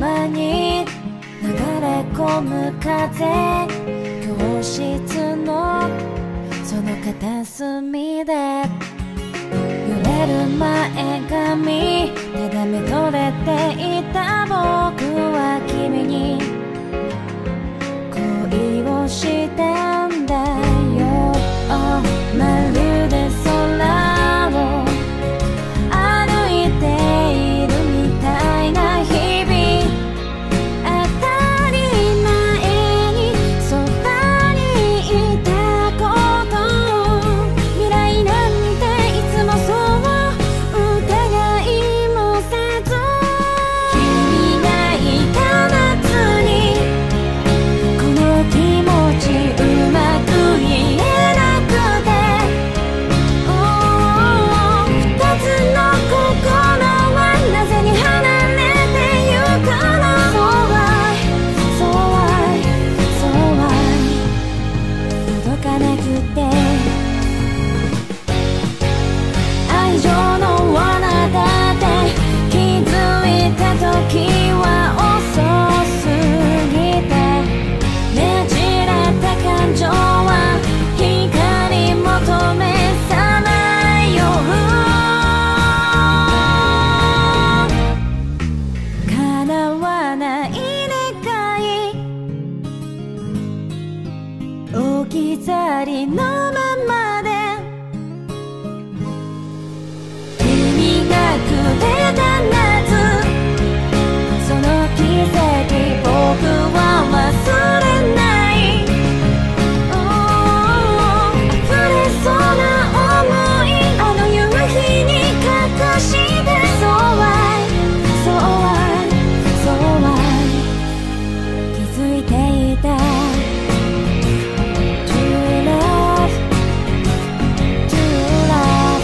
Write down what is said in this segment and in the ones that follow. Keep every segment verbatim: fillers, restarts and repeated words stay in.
間に流れ込む風、教室のその片隅で揺れる前髪、ただ見とれていた僕は君に恋をしたんだよ。まるで空を歩いているみたいな日々、当たり前にそばにいたこと、未来なんていつもそう疑いもせず、君がいた夏にこの気持ちうまく言えなくて、二つの心はなぜに離れてゆくの。 So why, so why, so why 届かなくて、愛情の罠だって気づいた時は遅すぎて、ねじれた感情は光求めさまよう。叶わない願い、置き去りのままで、君がくれた夏、その奇跡僕は忘れない。溢れそうな想い、あの夕日に隠して。 So why, so why, so why 気づいていた。 True love, true love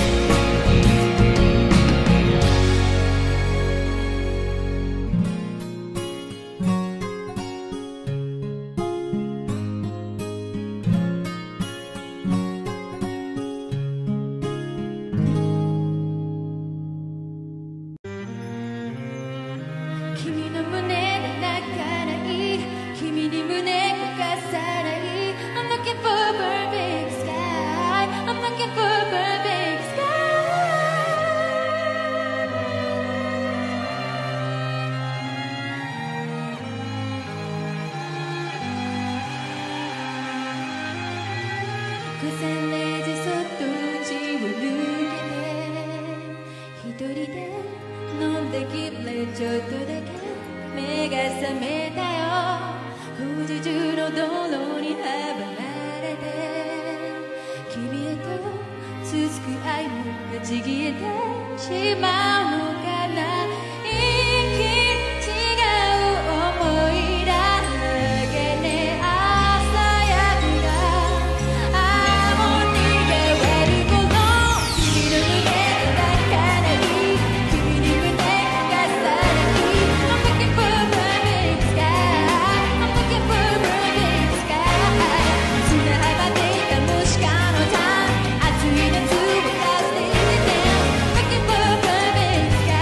君の胸で泣かない、君に胸焦がさない。 I'm looking for a perfect sky, I'm looking for a perfect sky. 午前れいじそっと家を抜けて、一人で飲んできれちょっとだけ目が覚めたよ。工事中の道路に阻まれて、君へと続く愛もがちぎれてしまうのかな。息違う思いだけね、朝焼けがあもう逃げる頃、君の胸で泣かない、君に胸がさない。 I'm looking for a perfect sky, I'm looking for a perfect sky. 砂浜でカモシカのターン、暑い夏をかすていて Looking for a perfect sky.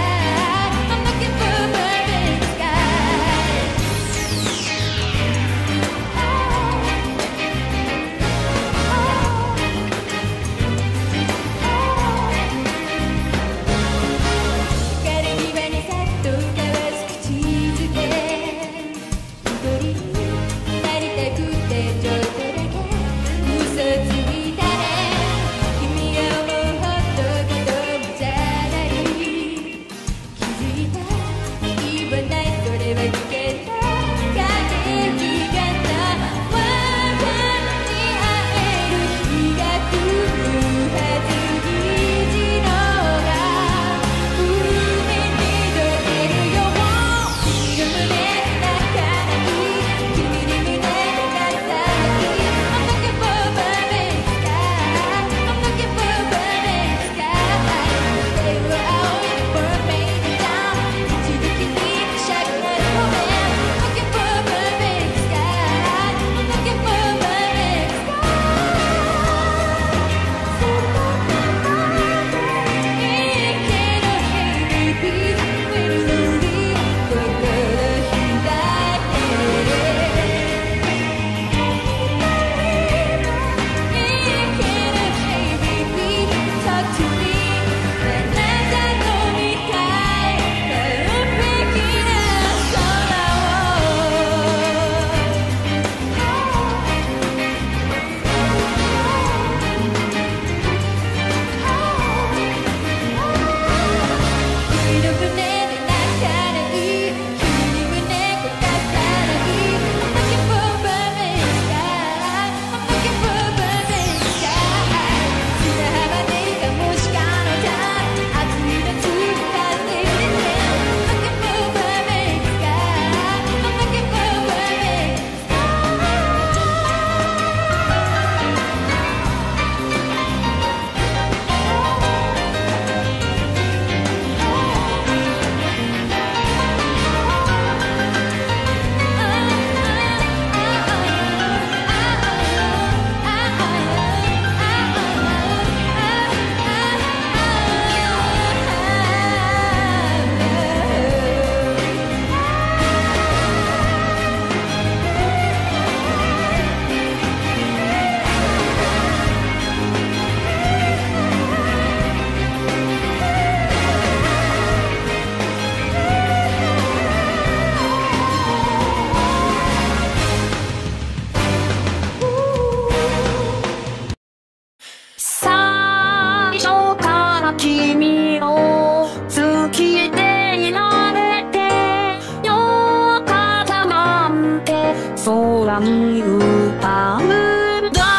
空に歌うんだ。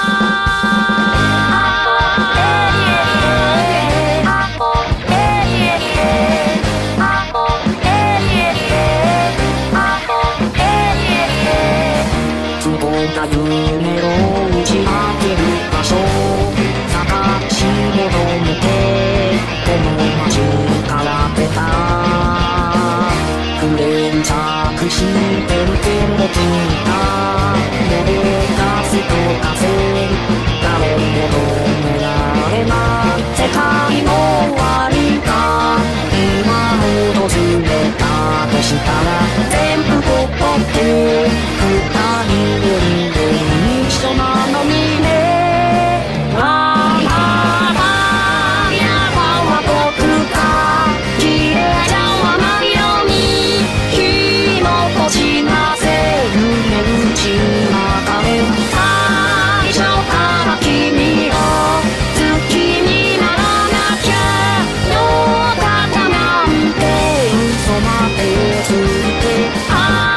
つぼった夢を打ち明ける場所探し求めてこの街から出た。フレン着してるけど聞いた。もどかすと風誰も止められない世界の終わりが今訪れたとしたら全部ここって二人分で一緒なのにね。わーわーわーやわは僕が綺麗じゃわないように日の星なせる値打ちなかれ最初から君を好きにならなきゃよかったなんて嘘までついてあ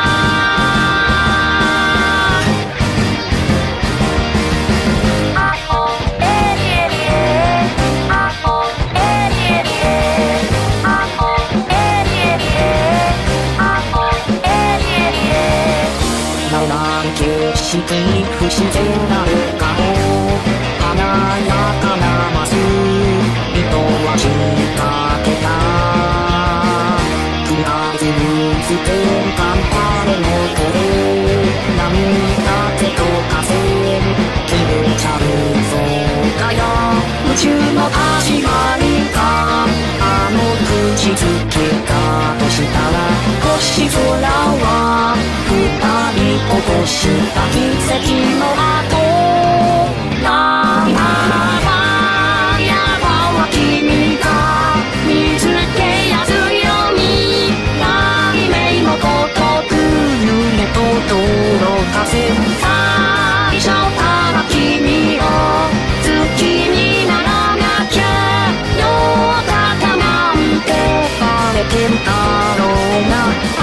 景色に不自然なる顔華やかなマス糸は仕掛けた。とりあえず見つけカンパレの声涙手と風気分ちゃうそうかよ。宇宙の始まりかあの口づけだとしたら星空は二人起こした奇跡の後なんだかやばは君が見つけやすいように雷鳴のごとく夢と届かせ最初から君を好きにならなきゃよかったなんてバレてるだろうな。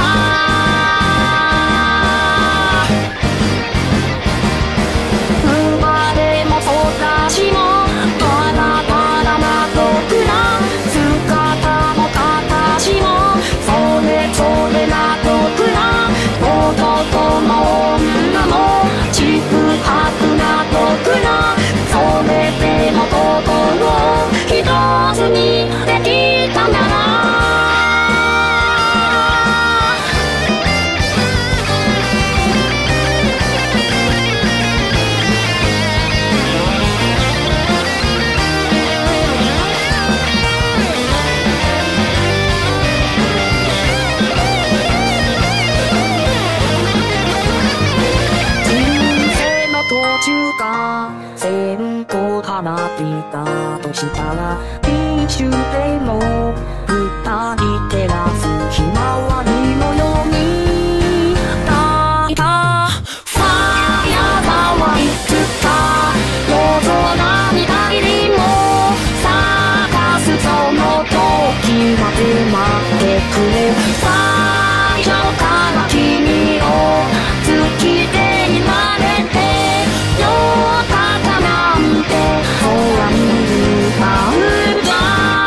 線香花火だとしたら一瞬でも二人照らすひまわりのように泣いた。ファイアーはいつか夜空に帰りも探すその時まで待ってくれ。最初から君を好きでいられてよかったなんて空に歌うんだ。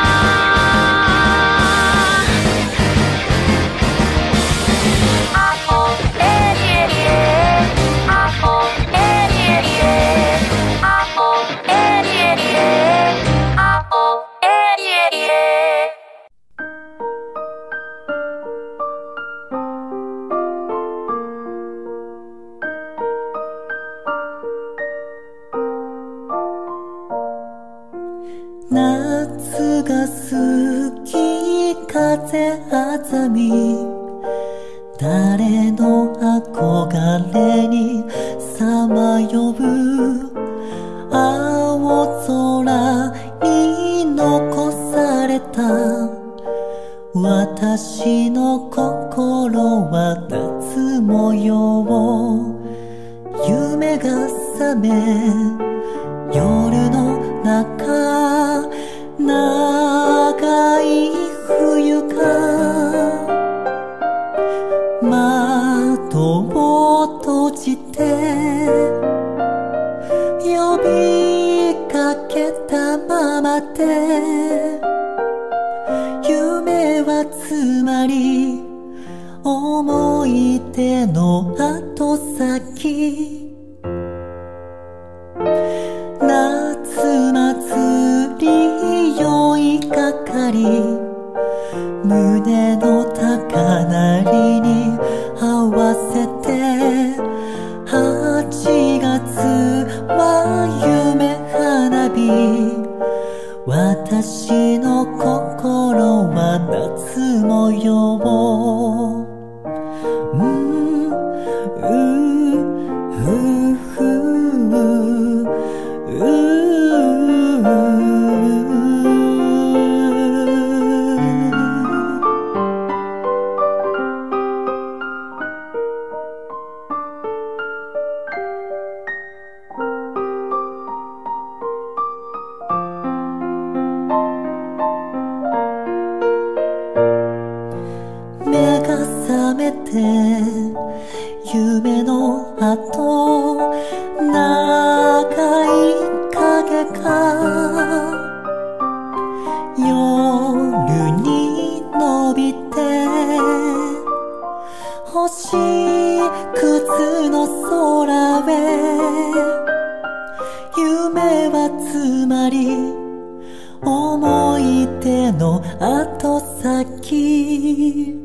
あほえりえりえあほえりえりえあほえりえりえあほえりえりえ。 夏が好き風あざみ誰の憧れにさまよう青空に残された私の心は夏模様。夢が覚め夜の中長い冬が窓窓を閉じて呼びかけたままで夢はつまり思い出の後先夏祭り酔いかかり胸の高鳴りに合わせてはちがつは夢花火私の心は夏模様うんうううう目が覚めて夢の後長い影が夜に伸びて星屑の空へ夢はつまり思い出の後先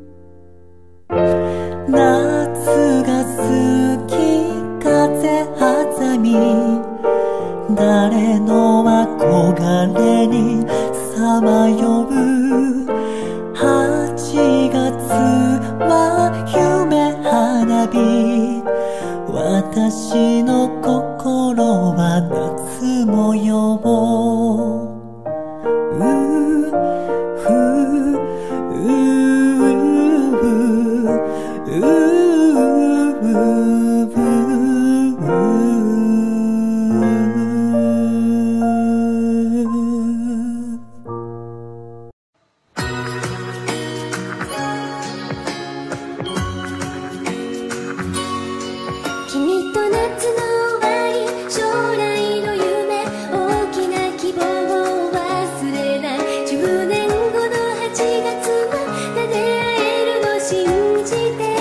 夏が好き風あざみ誰の憧れにさまようはちがつは夢花火私の心は夏模様うう君と夏の終わり将来の夢大きな希望を忘れないじゅうねんごのはちがつは出会えるの信じて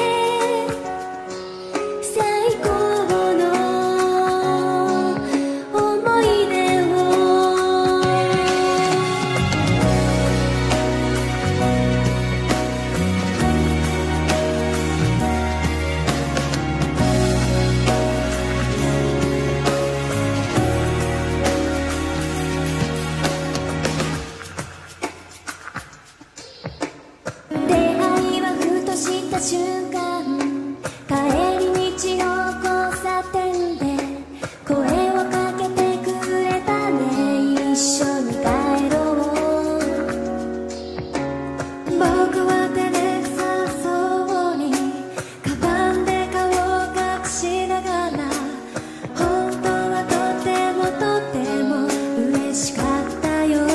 最高の思い出を出会いはふとした瞬間帰り道の交差点で声をかけてくれたね一緒に帰ろう僕は照れくさそうにカバンで顔を隠しながら本当はとてもとても嬉しかったよ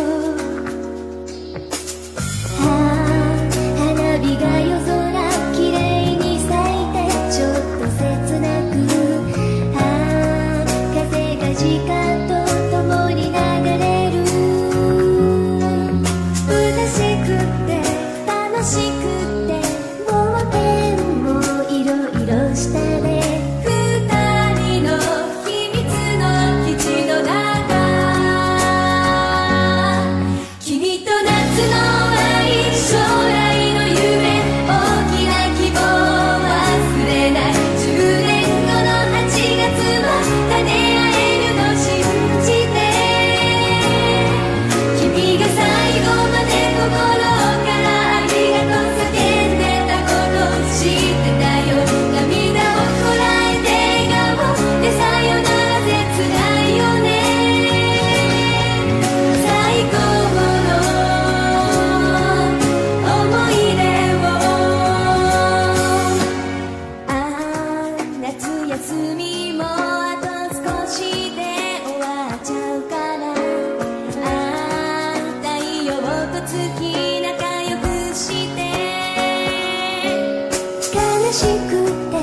花火が夜空きれいに咲いてちょっと切なくああ風が時間と共に流れる嬉しくって楽しくって冒険もいろいろしたね二人の秘密の基地の中君と夏の終わり将来の夢大きな希望を忘れないじゅうねんごのはちがつは種会えるの信じて君が最後まで心からありがとう叫んでたこと知ってたよ涙をこらえて笑顔でさよなら切ないよね最高の思い出をああ夏休みもあと少しで終わっちゃうからああ太陽と月仲良くして悲しくて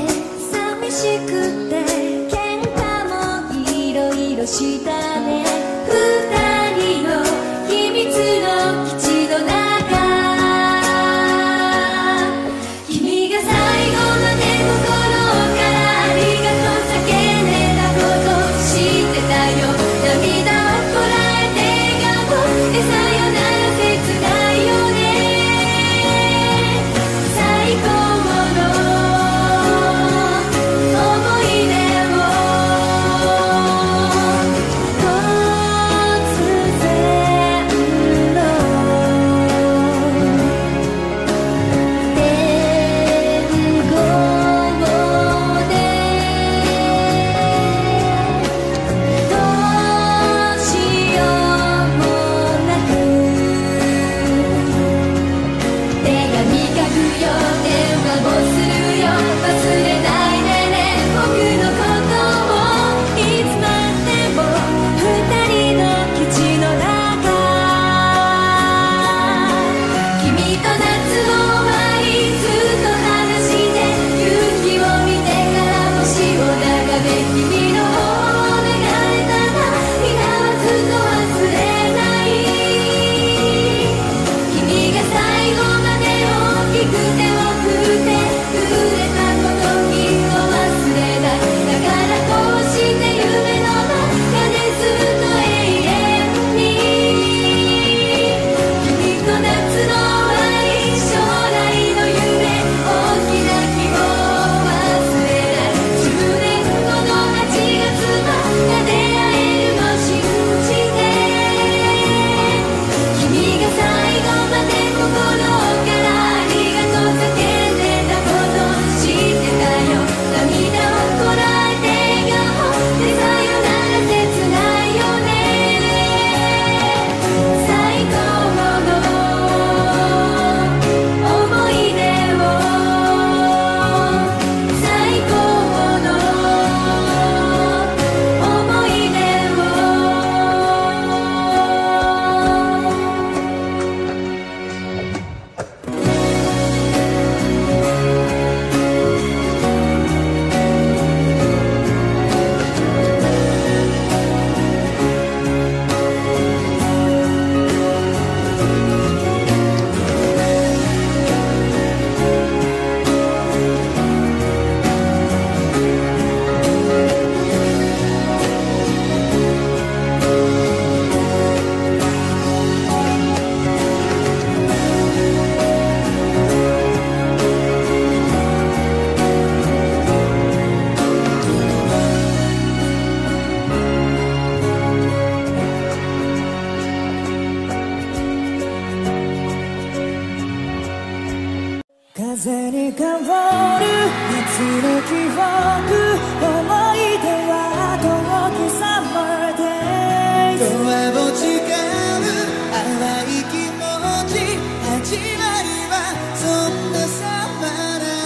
の記憶思い出は遠く Summer Days ドアを誓う淡い気持ち始まりはそんなサマーだ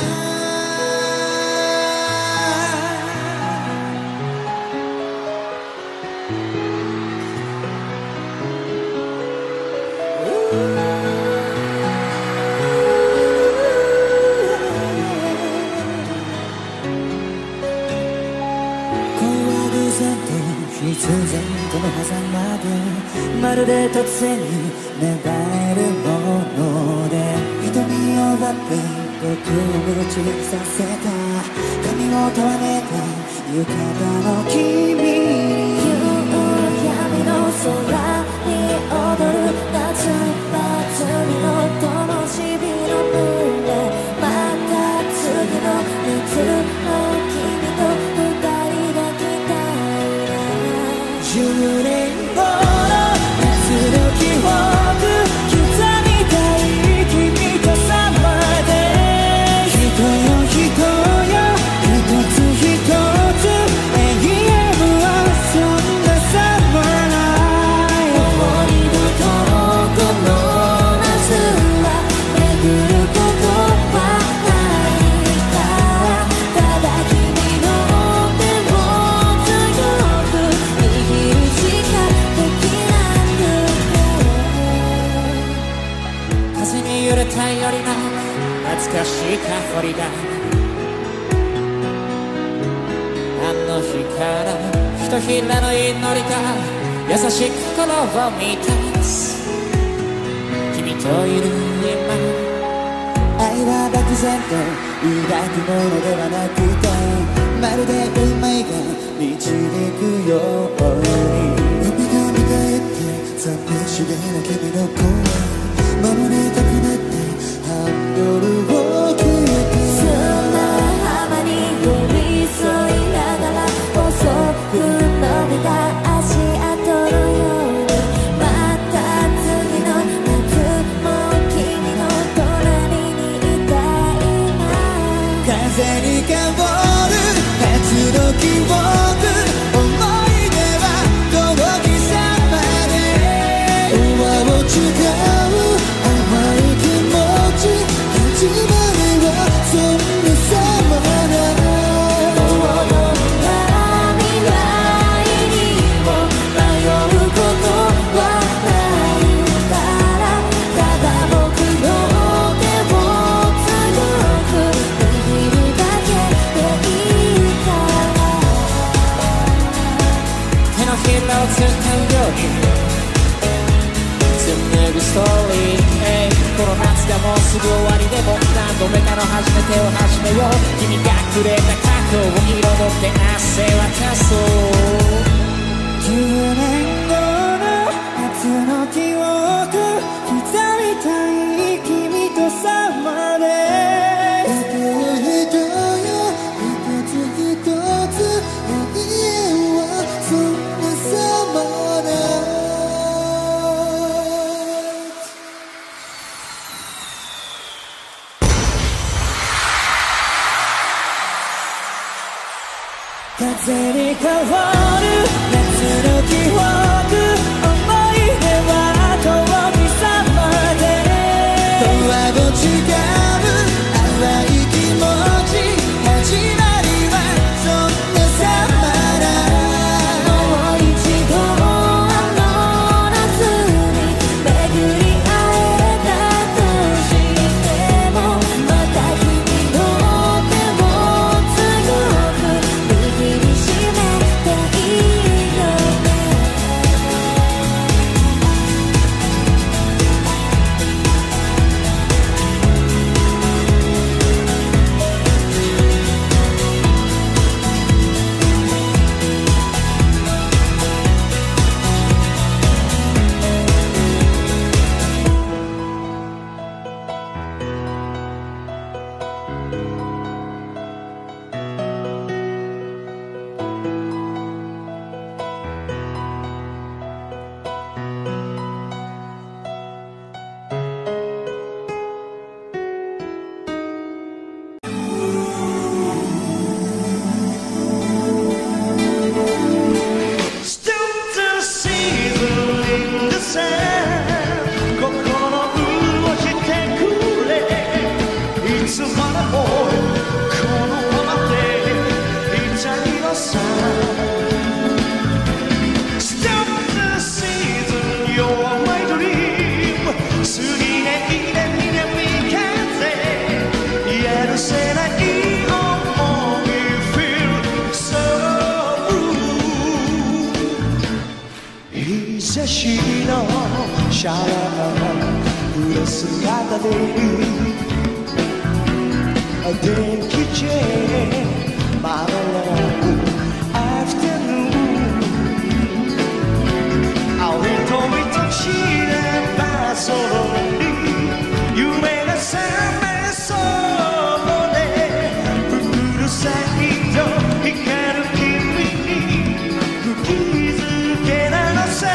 必然との狭間でまるで突然に芽生えるもので瞳を奪って僕を夢中にさせた髪を束ねた浴衣の君に夕闇の空に踊る夏祭りの灯火の群れまた次の夏の君と二人が来たじゅうねんごの夏の記憶刻みたい君とサマーで人よ人よ一つ一つ永遠はそんなサマーライフもう二度とこの夏は巡ることはないからただ君の手を強く握るしかできないんだ風に揺れたよりの懐かしい香りがあの日からひとひらの祈りが優しく心を満たす君といる今愛は漠然と抱くものではなくてまるで運命が導くように海が見返って寂しげな君の声守りたくなって半夜を消えて砂浜に寄り添いながら遅く伸びた足跡のようにまた次の夏も君の隣にいたいな風に香る夏の記憶思い出は遠きさまでドアを誓う淡い気持ち始まりはそんなサマーだもうどんな未来にも迷うことはないからただ僕の手を強く握るだけでいいから手のひらを使うように紡ぐストーリー、この夏がもうすぐ終わりでも何度目かの初めてを始めよう君がくれた過去を彩って明日渡そうじゅうねんごの夏の記憶刻みたい君とサマーで人よ人よ一つ一つ永遠はそんなサマーだ風に変わる夏の記憶思い出は遠きさまでドアを誓う淡い気持ち始まりはそんなサマーだもう一度あの夏に巡り会えたとしてもまた君の手を強く握りしめていいよねれる電気チェーンマロンアフタヌーン青い鳥と散れば空に夢が覚めそうでうるさいと光る君に釘付けなのさ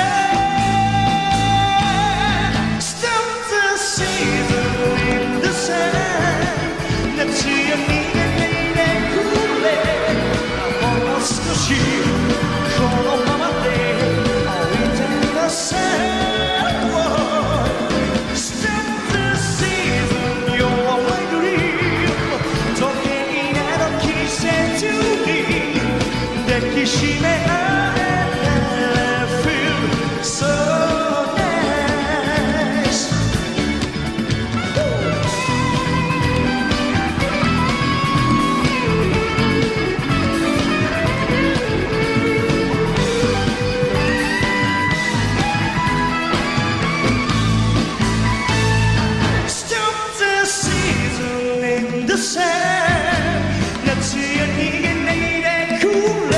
しめ合えて feel so nice ストップ the season in the sun 夏よ逃げないでくれ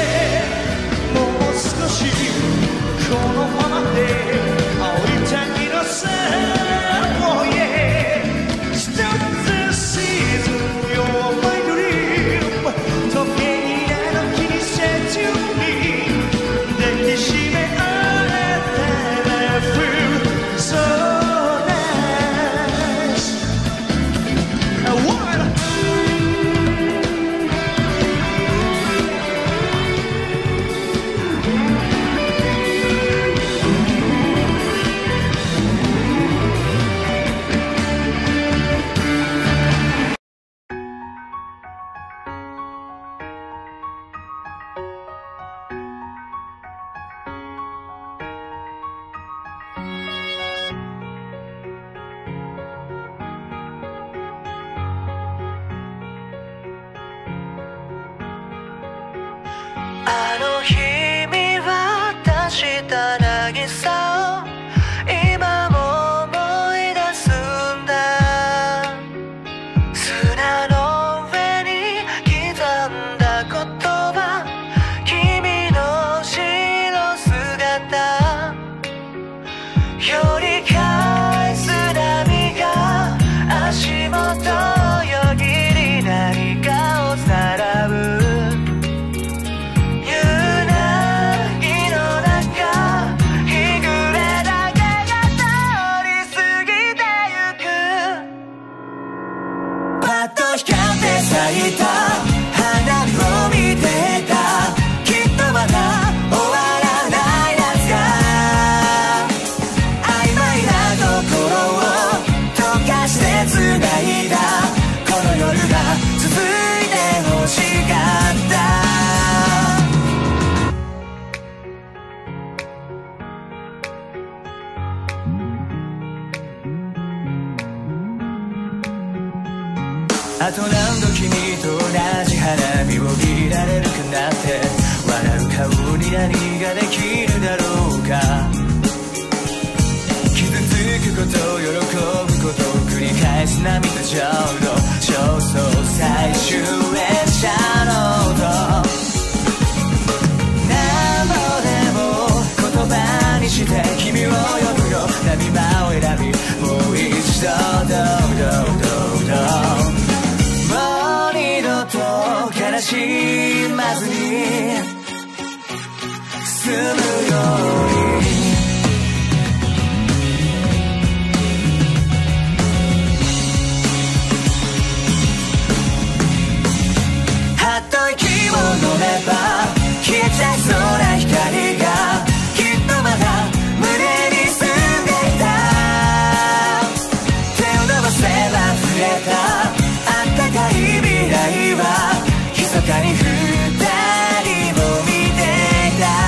このままで青い滝のさ Oh yeah Stop the season You're my dream 時計の季節に抱きしめ合えたら Feel so nice What? あの日見渡した渚を今も思い出すんだ砂の上に刻んだ言葉君の後ろ姿より返す波が足元よぎり何かをさらう咲いた花を見てたきっとまだ終わらない夏が曖昧なところを溶かして繋いだこの夜が続いて欲しかったあと何度君と同じ花火を見られるかなって笑う顔に何ができるだろうか傷つくこと喜ぶことを繰り返す涙ちょうど焦燥最終列車の音何度でも言葉にして君を呼ぶよ波間を選びもう一度どうどうどうどうもう二度と悲しまずに済むようにはっと息を飲めば消えちゃいそうな光がきっとまだ胸に住んでいた手を伸ばせば触れた高い未来は密かに二人を見ていた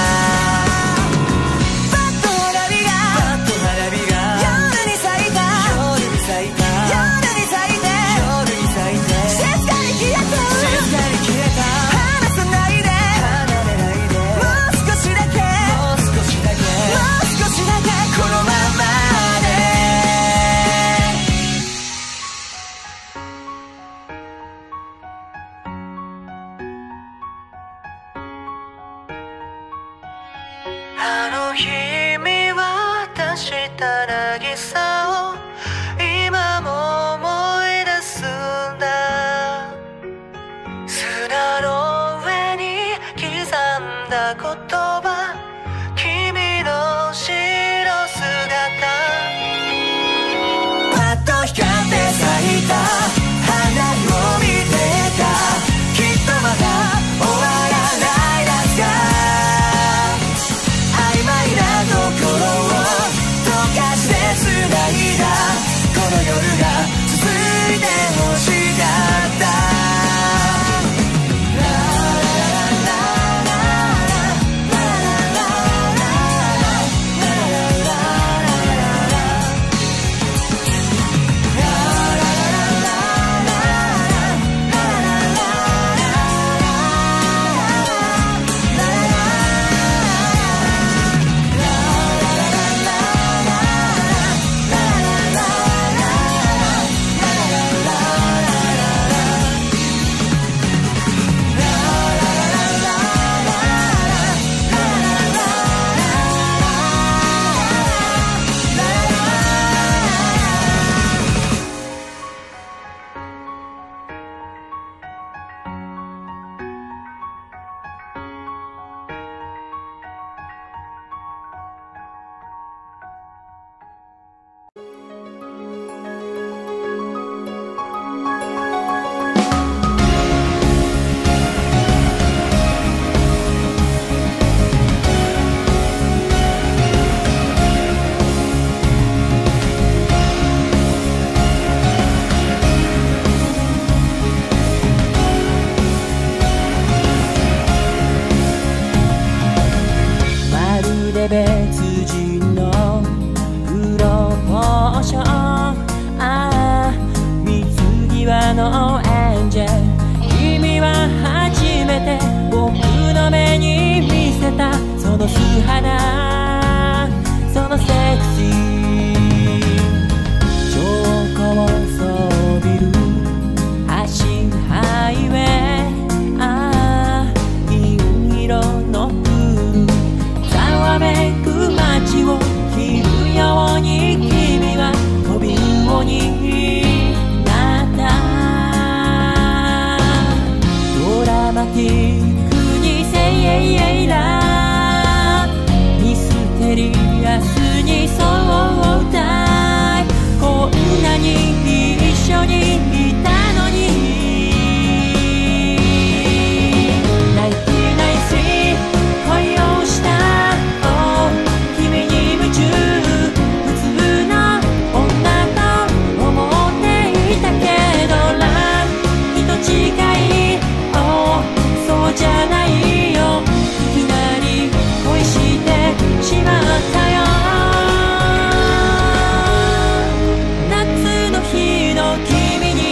パッと花火がパッと花火が夜に咲いた夜に咲いた夜に咲いて夜に咲いて静かに消えた静かに消えた離さないで離れないでもう少しだけもう少しだけもう少しだけこのままで日渡した渚を今も思い出すんだ。砂の上に刻んだ言葉、君の白姿。パッと光って咲いた花を見てた。きっとまだ終わらない夏が曖昧なところを溶かして繋いだ。この夜が続いて欲しかった。 別人のプロポーション、ああ水際のエンジェル、君は初めて僕の目に見せたその素肌、そのセクシー超高層ビル走るハイウェイ、ああ銀色のざわめく街を切るように君は飛び魚になった。ドラマティックにセイエイラミステリアスに相対、こんなに一緒にいたのにナインティナインスリー恋をしたじゃないよ、いきなり恋してしまったよ。夏の日の君に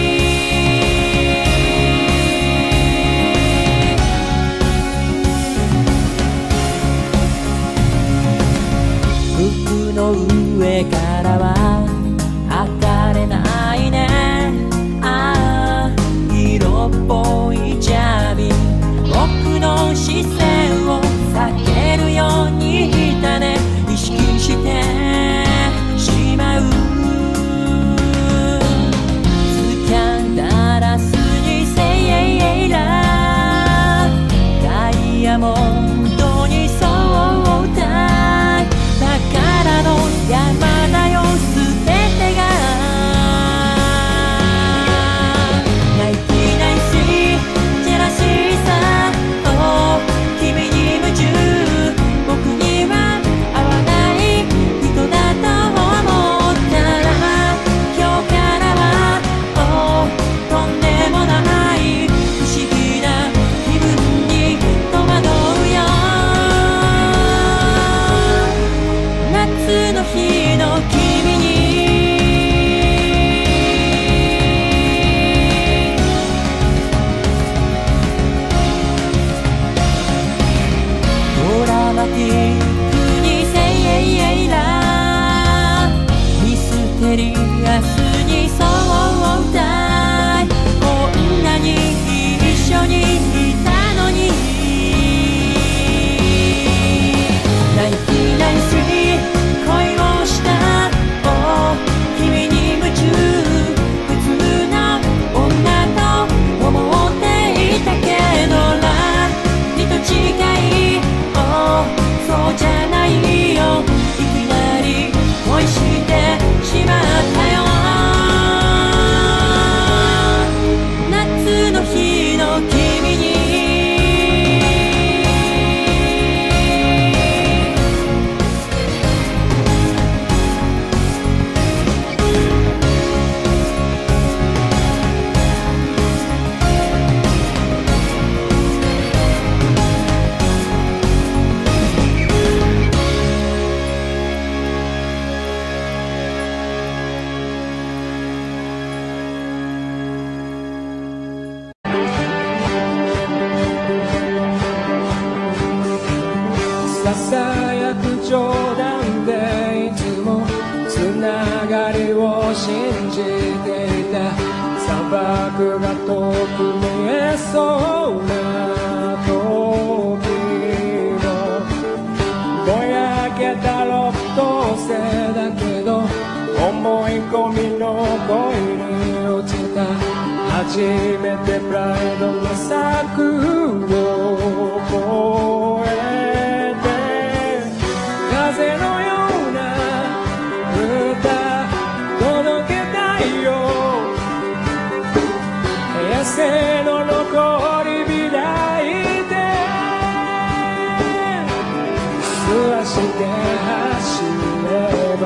服の上からは測れないね、ああ色っぽいジャビ、僕の視線を避けるようにいたね、意識してしまう。スキャンダラスにセイエイラダイヤモンドに相対、宝の山だよそうな時もぼやけたロットせだけど思い込みの恋に落ちた初めてプライドの柵を越えて風のような歌届けたいよ平成の残り火抱いて素足で走れば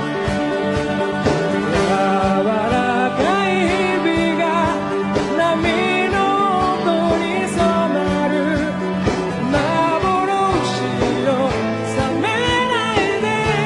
柔らかい日々が波の音に染まる幻よ覚めないで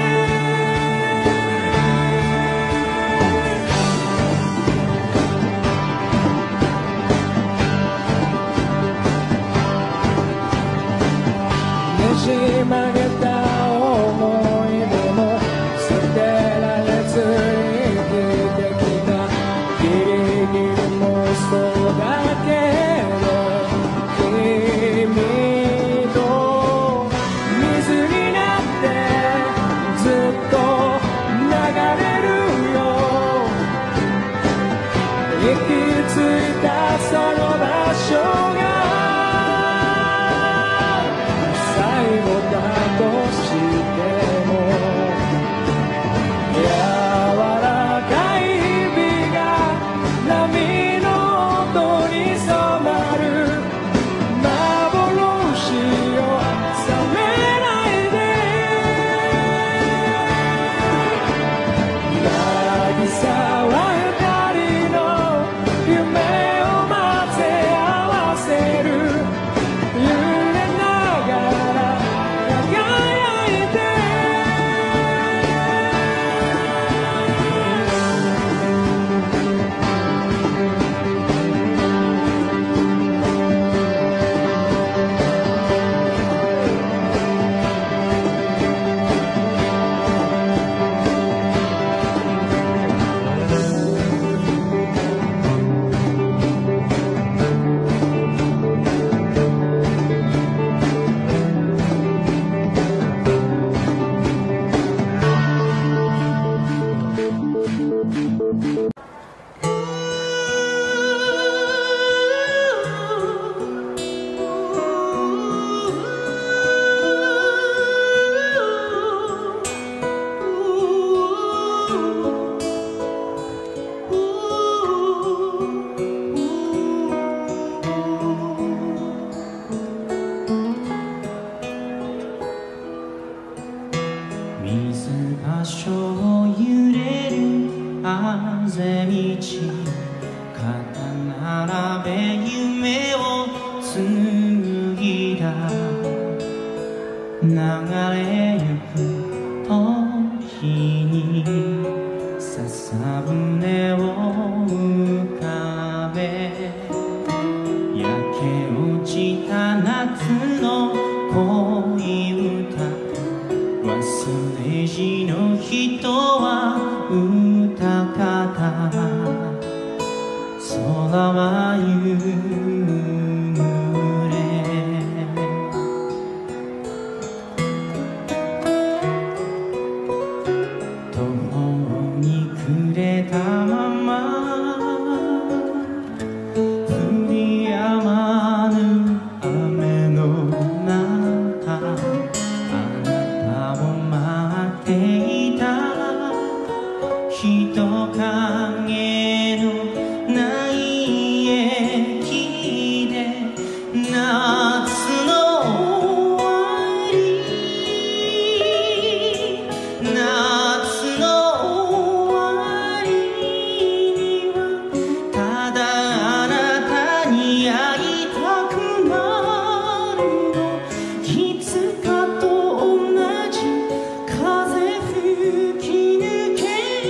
ねじ曲げた想い出も捨てられずに生きてきたギリギリもそうだけど君と水になってずっと流れるよ行き着いたその場所が最後だとしても柔らかい日々が波の音に染まる幻よ覚めないで渚は二人の夢を混ぜ合わせる揺れながら輝いて水場所を揺れるあぜ道肩並べ夢を紡ぎだ流れゆく時に笹舟を浮かべ焼け落ちた夏の恋歌忘れじの人は歌方空は夕暮れ途方に暮れたまま降り止まぬ雨の中人影のない駅で夏の終わり夏の終わりにはただあなたに会いたくなるのいつかと同じ風吹き抜け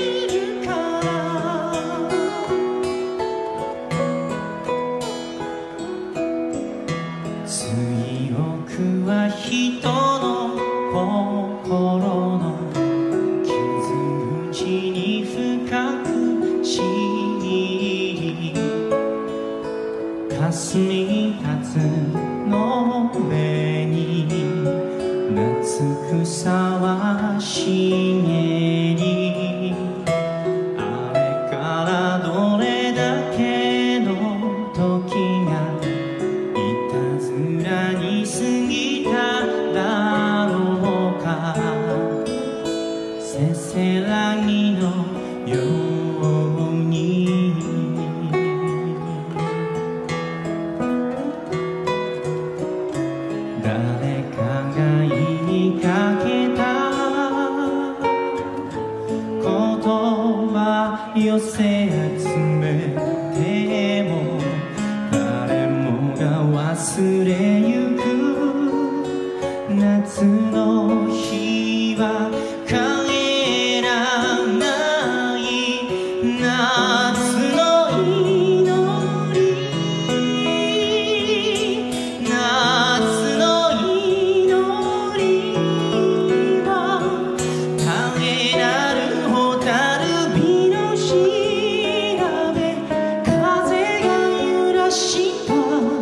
人の心の傷口に深くしみり霞たつの上に夏草は茂り、あれからどれだけの時がいたずらに過ぎただろうか。せせらぎのように誰かが言いかけた言葉寄せ集めても誰もが忘れゆく夏の日は帰らない夏の祈り夏の祈りは種なる蛍火の調べ風が揺らした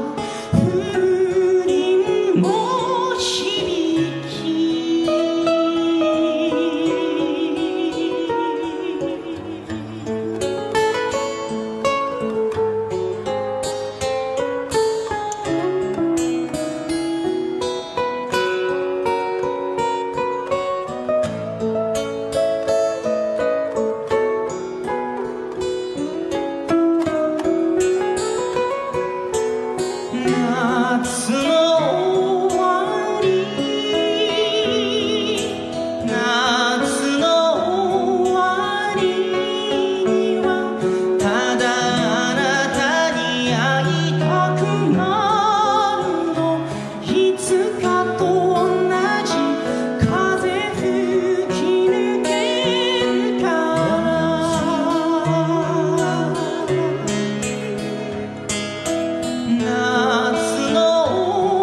風鈴も響き夏の終わり夏の終わりにはただあなたに会いたくなるの。いつかと同じ風吹き抜けるから夏の終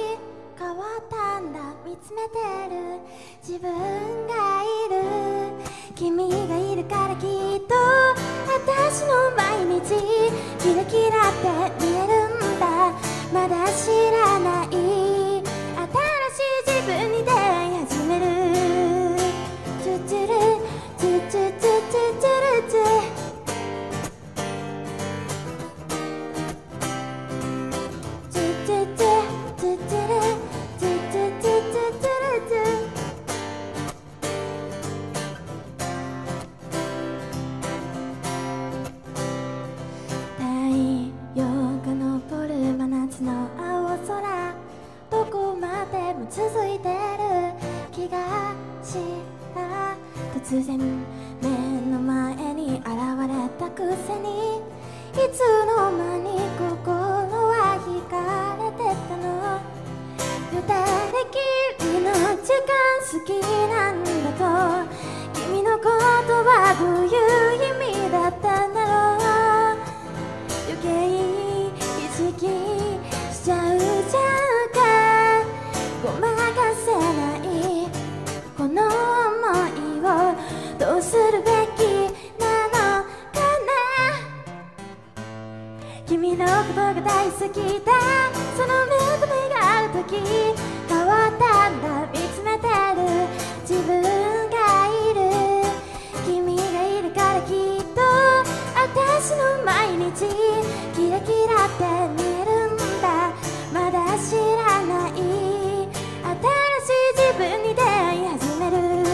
変わったんだ見つめてる自分がいる君がいるからきっと私の毎日キラキラって見えるんだまだ知らない新しい自分に出会い始めるチュチュルチュチュチュチュチュルチュチュチュチュチュチュルチュチュチュチュチュチュルチュ太陽が昇る真夏の青空どこまでも続いてる気がした突然目の前に現れたくせにいつの間に心は惹かれてたの二人きりの時間好きなんだと君のことはどういう意味だったんだろう余計意識しちゃうじゃんかごまかせないこの想いをどうするべきなのかな君のことが大好きだその目と目が合う時変わったんだ見つめてる自分がいる君がいるからきっと私の毎日キラキラって見えるんだまだ知らない新しい自分に出会い始める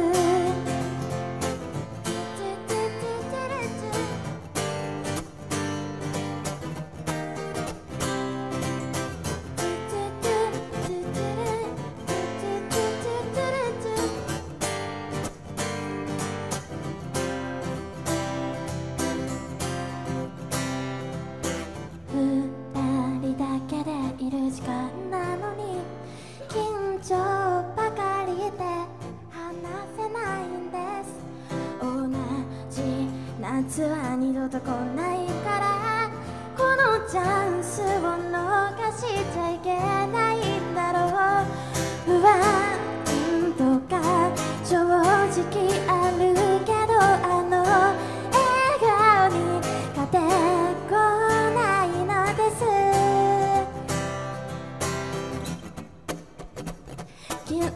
時間なのに緊張ばかりで話せないんです同じ夏は二度と来ないからこのチャンスを逃しちゃいけないんだろう不安とか正直あるけどあの笑顔に勝てこないのですこの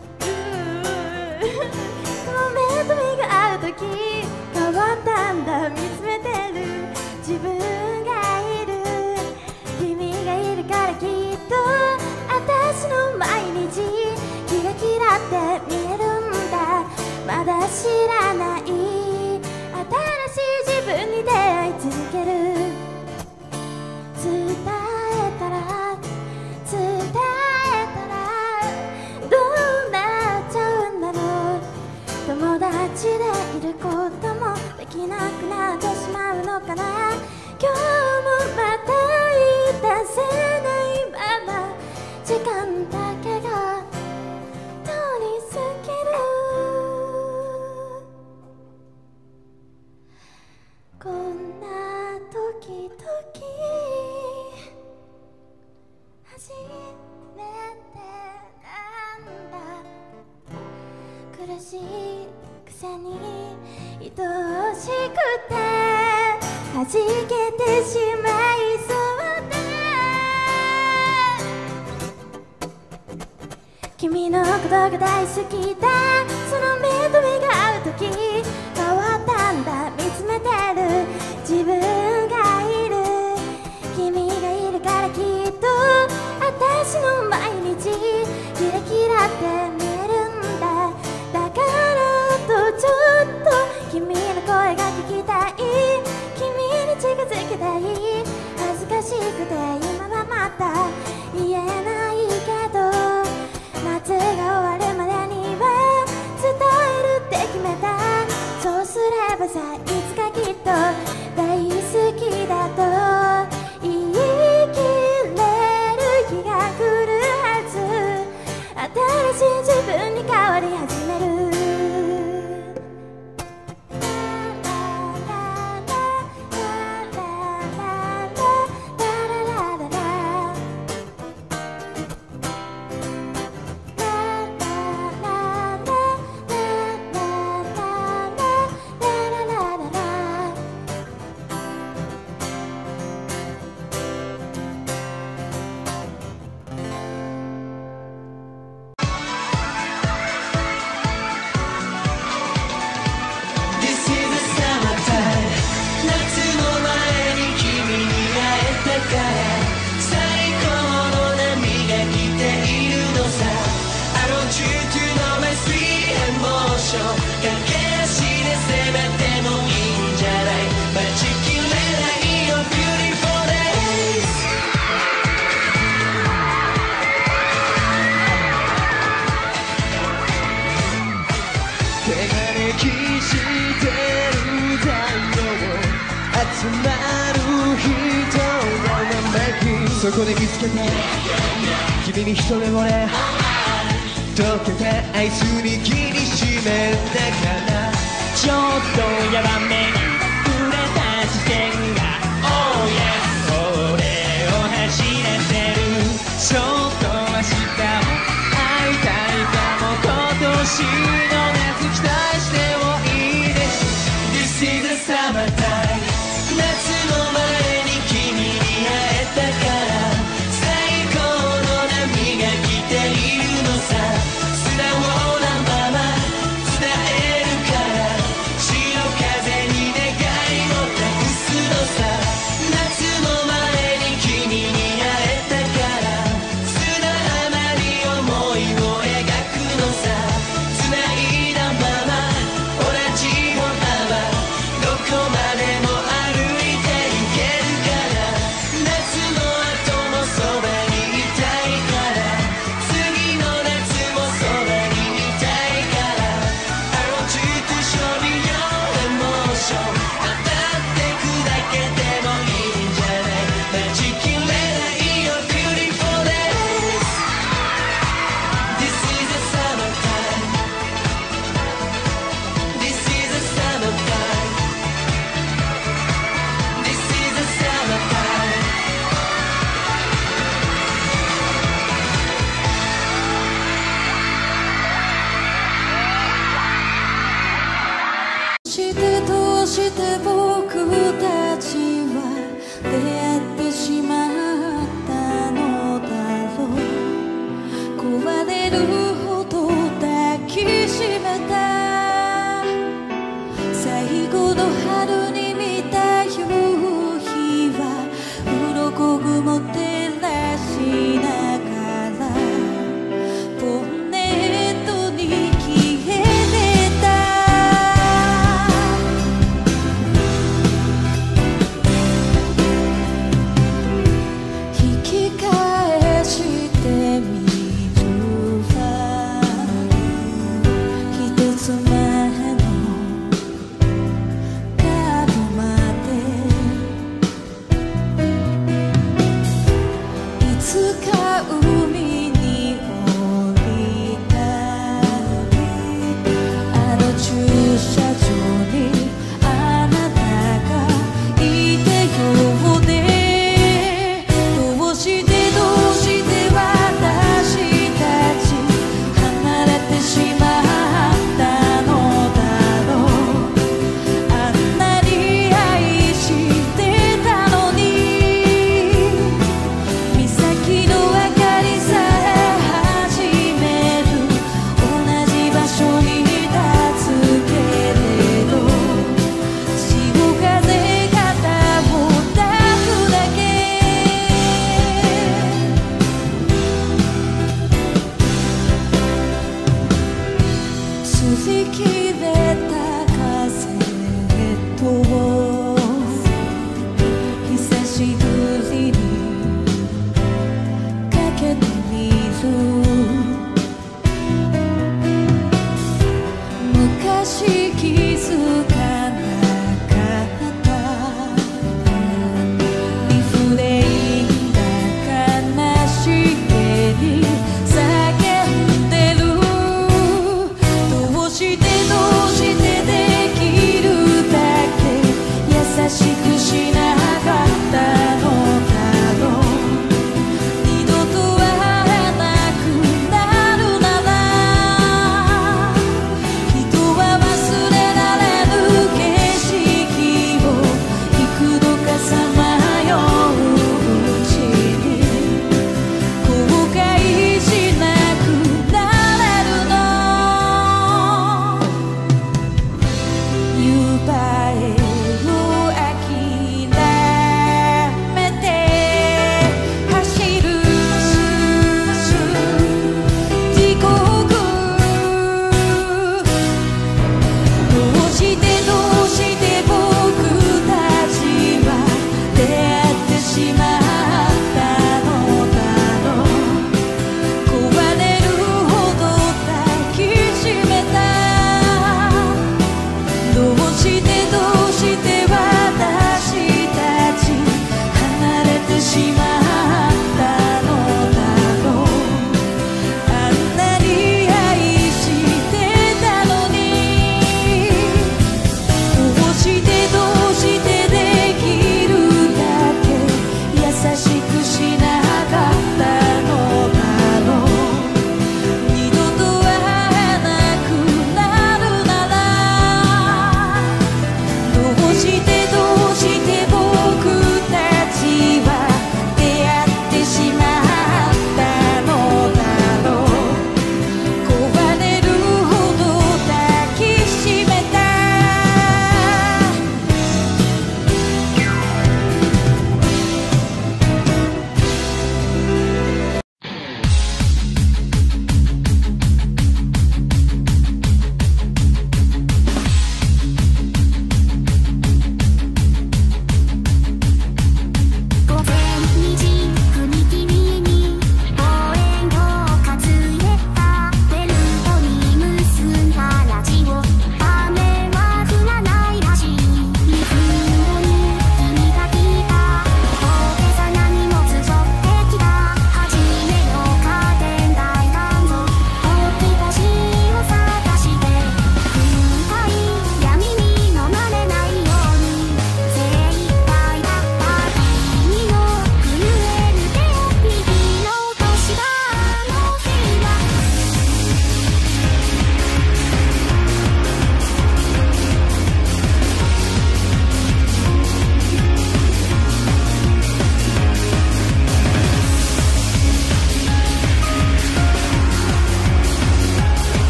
目と目が合うとき変わったんだ見つめてる自分がいる君がいるからきっと私の毎日キラキラって見えるんだまだ知らない新しい自分に出会い続ける伝えたら伝えたらどうなっちゃうんだろう友達でいることもできなくなってしまうのかな今日もまた言い出せないまま時間だけが通り過ぎるこんな時々初めてなんだ苦しいくせに愛しくて弾けてしまいそうだ君のことが大好きだその目と目が合う時変わったんだ見つめてる自分がいる君がいるからきっと私の毎日キラキラって見えるんだだからとちょっと君の声が聞きたい君に近づきたい恥ずかしくて今はまた言えないけど夏が終わるまでには伝えるって決めたそうすればさいつかきっと大好きだと言い切れる日が来るはず新しい自分に変わり始める「 そこで見つけた君に一目惚れ溶けたアイスに気にしめたからちょっとヤバめに触れた視線が Oh yeah 俺を走らせるちょっと明日も会いたいかも今年の夏期待してもいいね This is the summertime 夏の前に君に会えたから最高の波が来ているのさ素直なまま伝えるから潮風に願いを託すのさ夏の前に君に会えたから砂浜に想いを描くのさ繋いだまま同じ歩幅どこまでも歩いていけるから夏の後もそばにいたいから次の夏もそばにいたいから I want you to show me your emotion 当たって砕けてもいいんじゃない待ちきれない Your beautiful days This is the summertime This is the summertime This is the summertime してどうして僕たちは出会ってしまったのだろう壊れるほど抱きしめた最後の春に見た夕日は鱗雲照らしながらボンネットに消えてた引き返してみるわ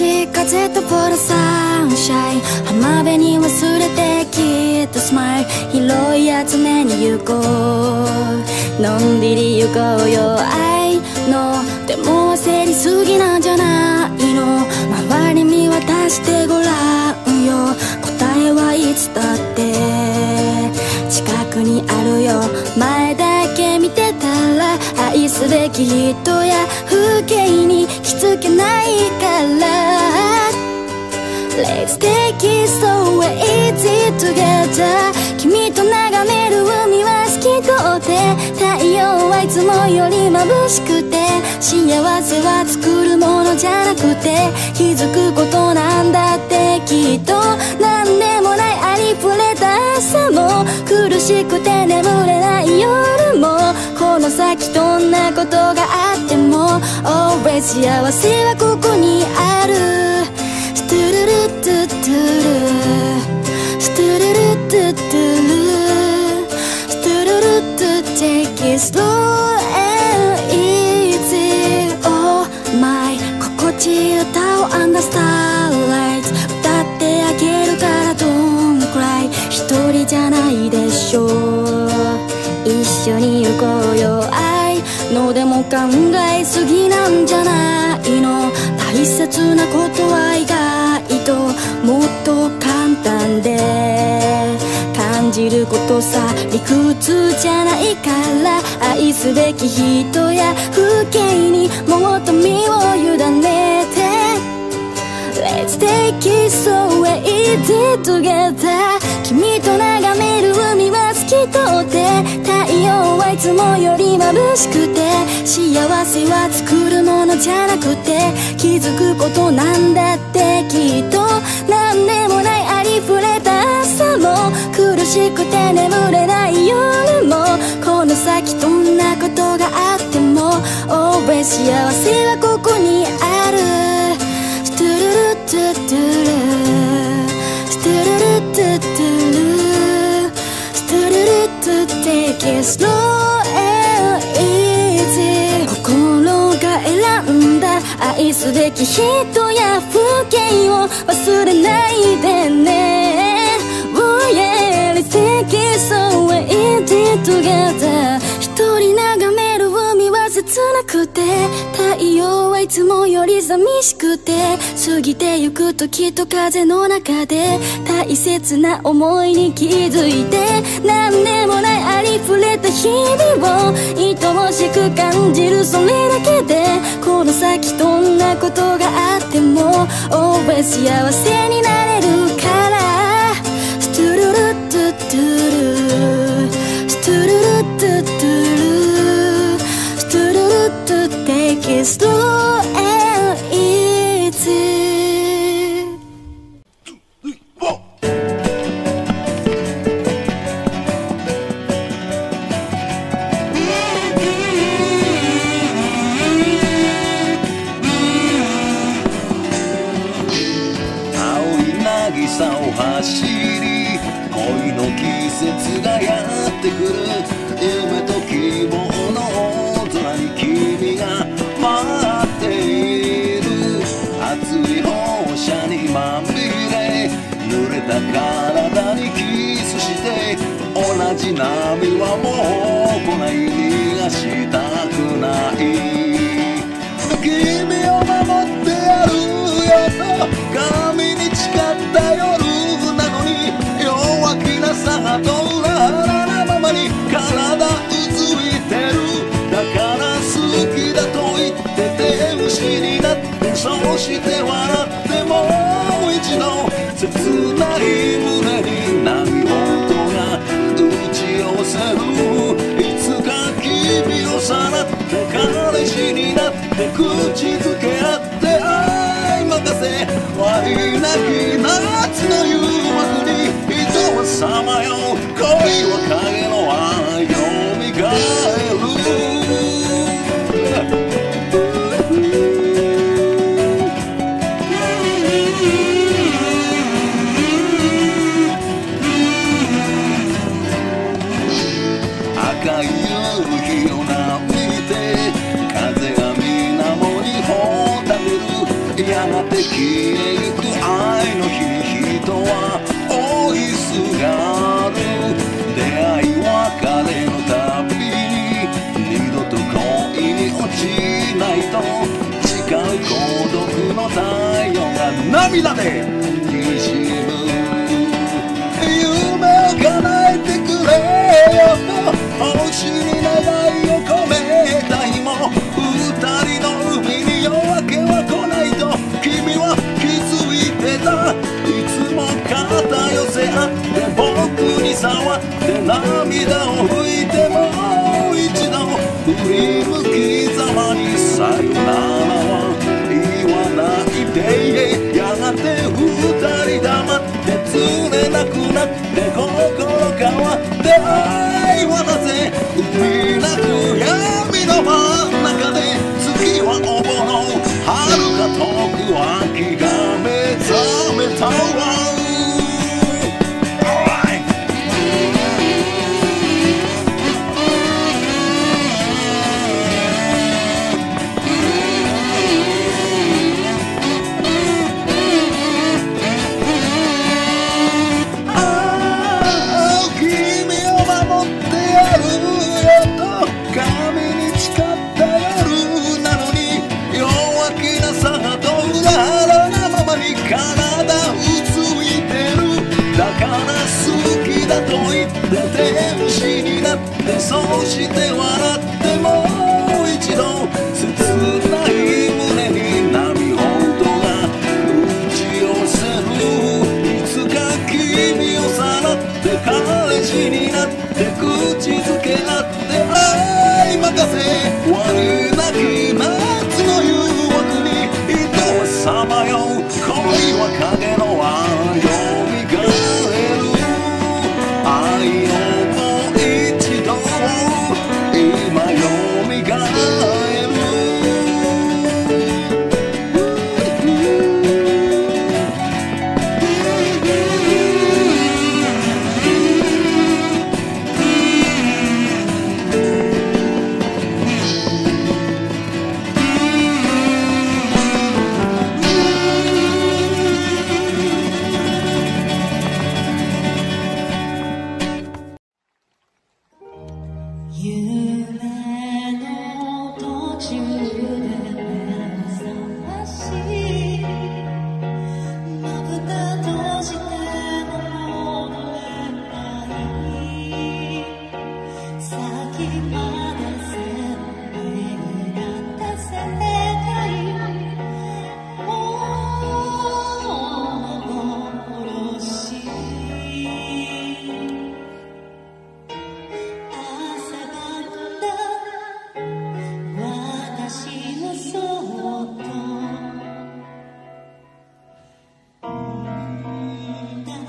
しい風とポロサンシャイン浜辺に忘れてきっとスマイル広いやつねに行こうのんびり行こうよ愛のでも焦りすぎなんじゃないの周り見渡してごらんよ答えはいつだって近くにあるよ前だけ見てたら愛すべき人や風景に気づけないから Let's take it so easy together 君と眺める海は透き通って太陽はいつもより眩しくて幸せは作るものじゃなくて気づくことなんだってきっと何でもないありふれた朝も苦しくて眠れない夜もこの先どんなことがあっても Always 幸せはここにあるストゥルルトゥトゥルストゥルルトゥトゥルストゥルルトゥ Take it slow and easy Oh my 心地歌を Under starlight 歌ってあげるから Don't cry 一人じゃないでしょう一緒に行こうよ愛のでも考えすぎなんじゃないの大切なことは意外ともっと簡単で感じることさ理屈じゃないから愛すべき人や風景にもっと身を委ねて Let's take it so easy together 君と眺める海は透き通って太陽はいつもより眩しくて幸せは作るものじゃなくて気づくことなんだってきっと何でもないありふれた朝も苦しくて眠れない夜もこの先どんなことがあっても Always 幸せはここにあるストゥルルトゥトゥルストゥルルトゥトゥルストゥルルトゥ Take it slow and easy 心が選んだ愛すべき人や風景を忘れないでね Oh yeah Let's take it so easy together 一人眺める海は切なくて太陽はいつもより寂しくて過ぎてゆく時と風の中で大切な思いに気づいて何でもないありふれた日々を愛おしく感じるそれだけでこの先どんなことがあっても Always 幸せになれるからストゥルルトゥトゥルストゥルルトゥトゥルストゥルルトゥ Take it slow and easy 渚を走り恋の季節がやってくる夢と希望の大空に君が待っている熱い放射にまみれ濡れた体にキスして同じ波はもう来ない逃がしたくない君を守ってやるよと神に誓った夜なのに弱気なさと裏腹なままに体うずいてるだから好きだと言って手虫になってそして笑ってもう一度切ない胸に波音が打ち寄せるいつか君をさらって彼氏になって口づけ合って愛任せ愛なき夏の誘惑に人はさまよう恋は影の愛よみがえる赤い夕日をなびて風が水面に放たれるやがて君えゆく愛の日人は追いすがる出会い別れのたびに二度と恋に落ちないと誓う孤独の太陽が涙で滲む夢を叶えてくれよと星に願いを込めた日も二人の海に夜明けは来ないと君は気づいてたいつも肩寄せ合って僕に触って涙を拭いてもう一度振り向きざまにさよならは言わないでやがて二人黙って釣れなくなって心変わって愛はなぜ海なく闇の真ん中で月はおぼろ遥か遠く秋が目覚めたわ体うついてるだから好きだと言って天使になってそうして笑ってもう一度切ない胸に波音が打ち寄せるいつか君をさらって彼氏になって口づけ合って愛任せ終わりなき夏の誘惑に人はさまよう恋は影の輪よみがえる愛をもう一度今よみがえる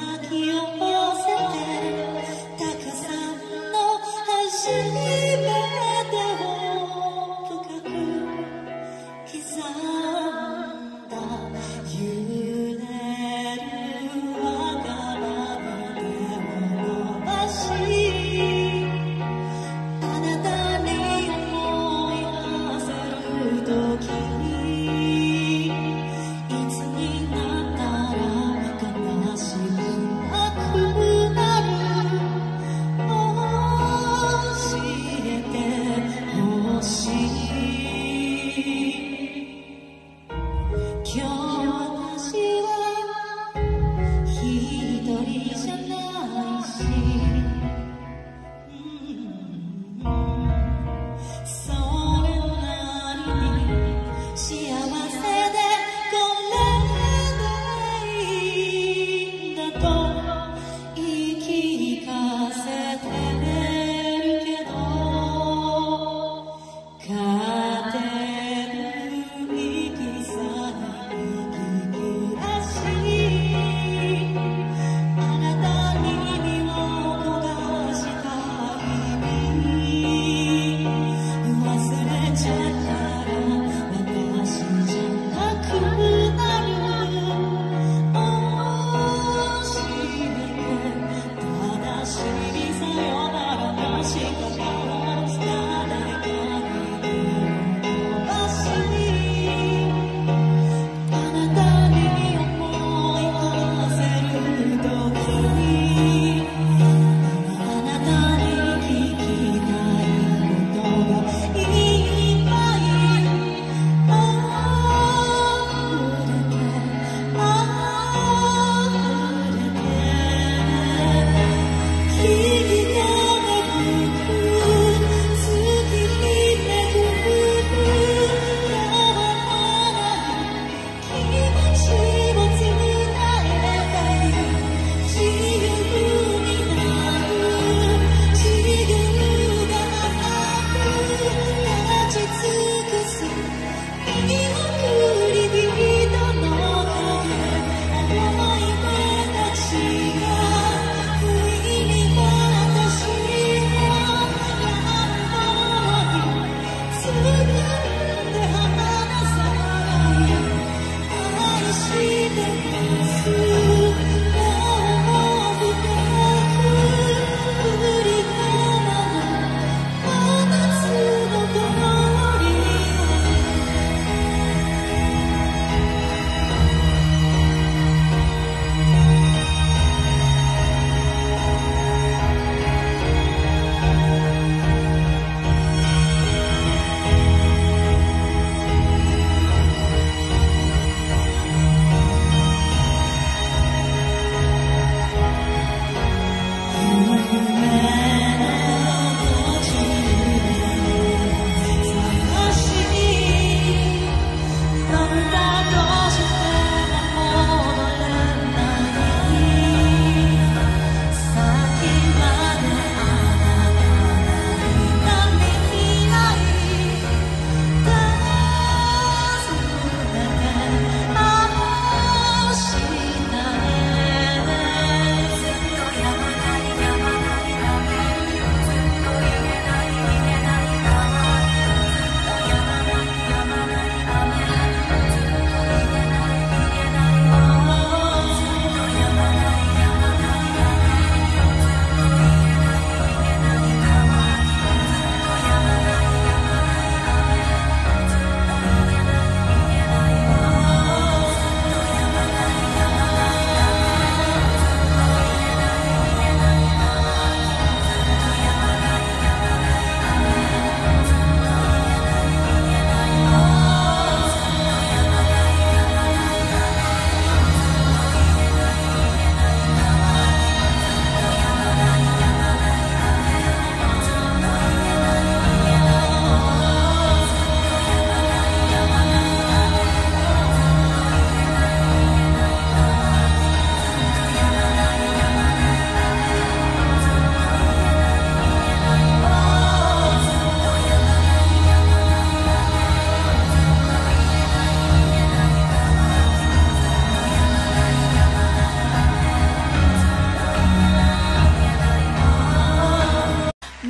「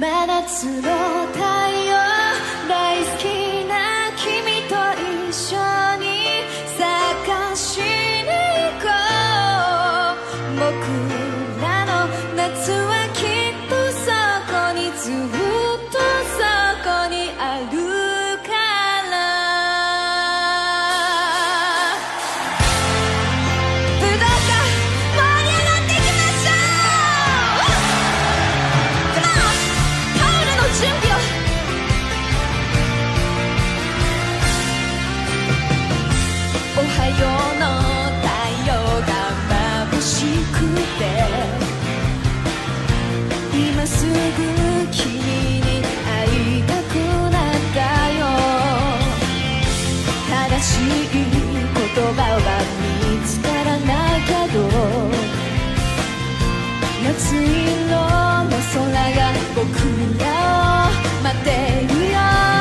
真夏の太陽大好きな君と一緒に探しに行こう僕らの夏はきっとそこにずっとそこにあるから武道館盛り上がっていきましょう。Come on! タオルの準備をおはようの太陽が眩しくて今すぐ君に会いたくなったよ正しい言葉は見つからないけど夏色の空が僕らを待ってるよ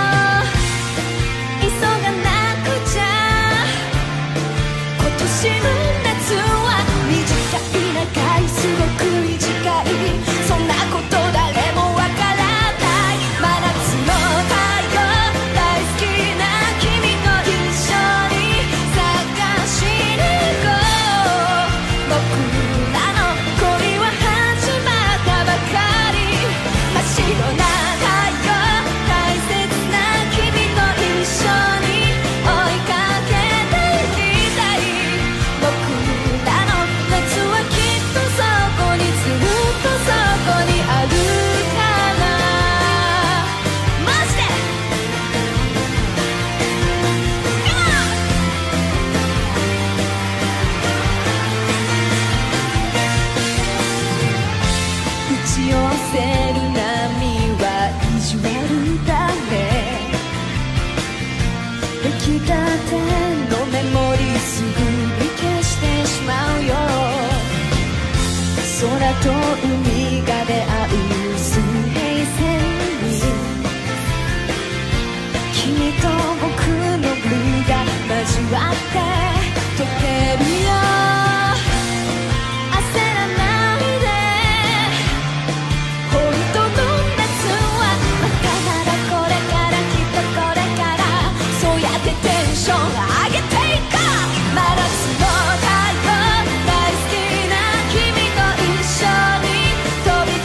急がなくちゃ今年の夏は短い長いすごく短いそんなこと誰もわからない真夏の太陽大好きな君と一緒に探しに行こう僕らの恋は始まったばかり真っ白な太陽大切な君と一緒に追いかけていきたい僕らの夏はきっとそこにずっとそこにあるからマジで打ち寄せる波は意地悪だね出来たてのメモリーすぐに消してしまうよ空と海が出会う水平線に君と僕のブルーが交わって溶けるよ焦らないで本当の夏はまたならこれからきっとこれからそうやってテンション上げていこう真夏の太陽大好きな君と一緒に飛び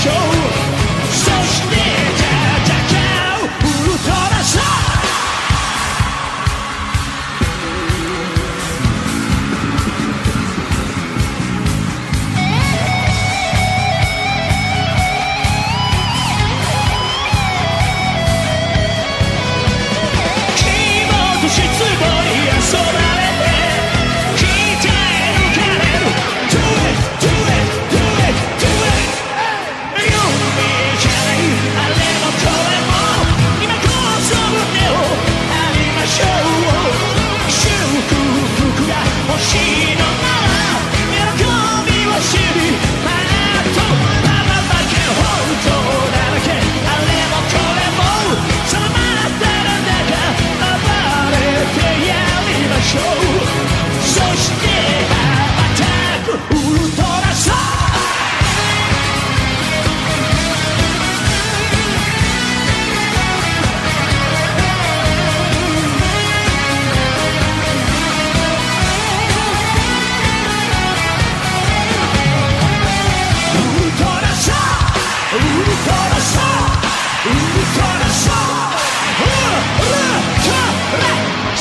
しょう。そしてじゃじゃじゃウルトラソウ湿度に遊ばれて鍛え抜かれる Do it, do it, do it, do it 夢じゃないあれもこれも今こそ胸を張りましょう。祝福が欲しいのなら喜びを知りハートママだけ本当だらけあれもこれもそのままだらだがそしてアタックウルトラソウウルトラソウウルトラソウウルトラソウウルトラソ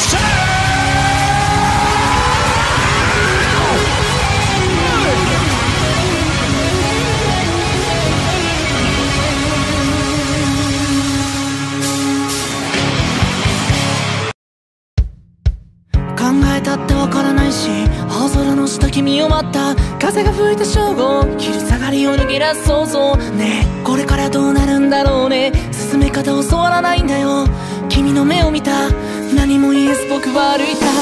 考えたってわからないし青空の下君を待った風が吹いた正午昼下がりを脱ぎ出す想像ねえこれからどうなるんだろうね進め方を教わらないんだよ君の目を見た何も言えず僕は歩いた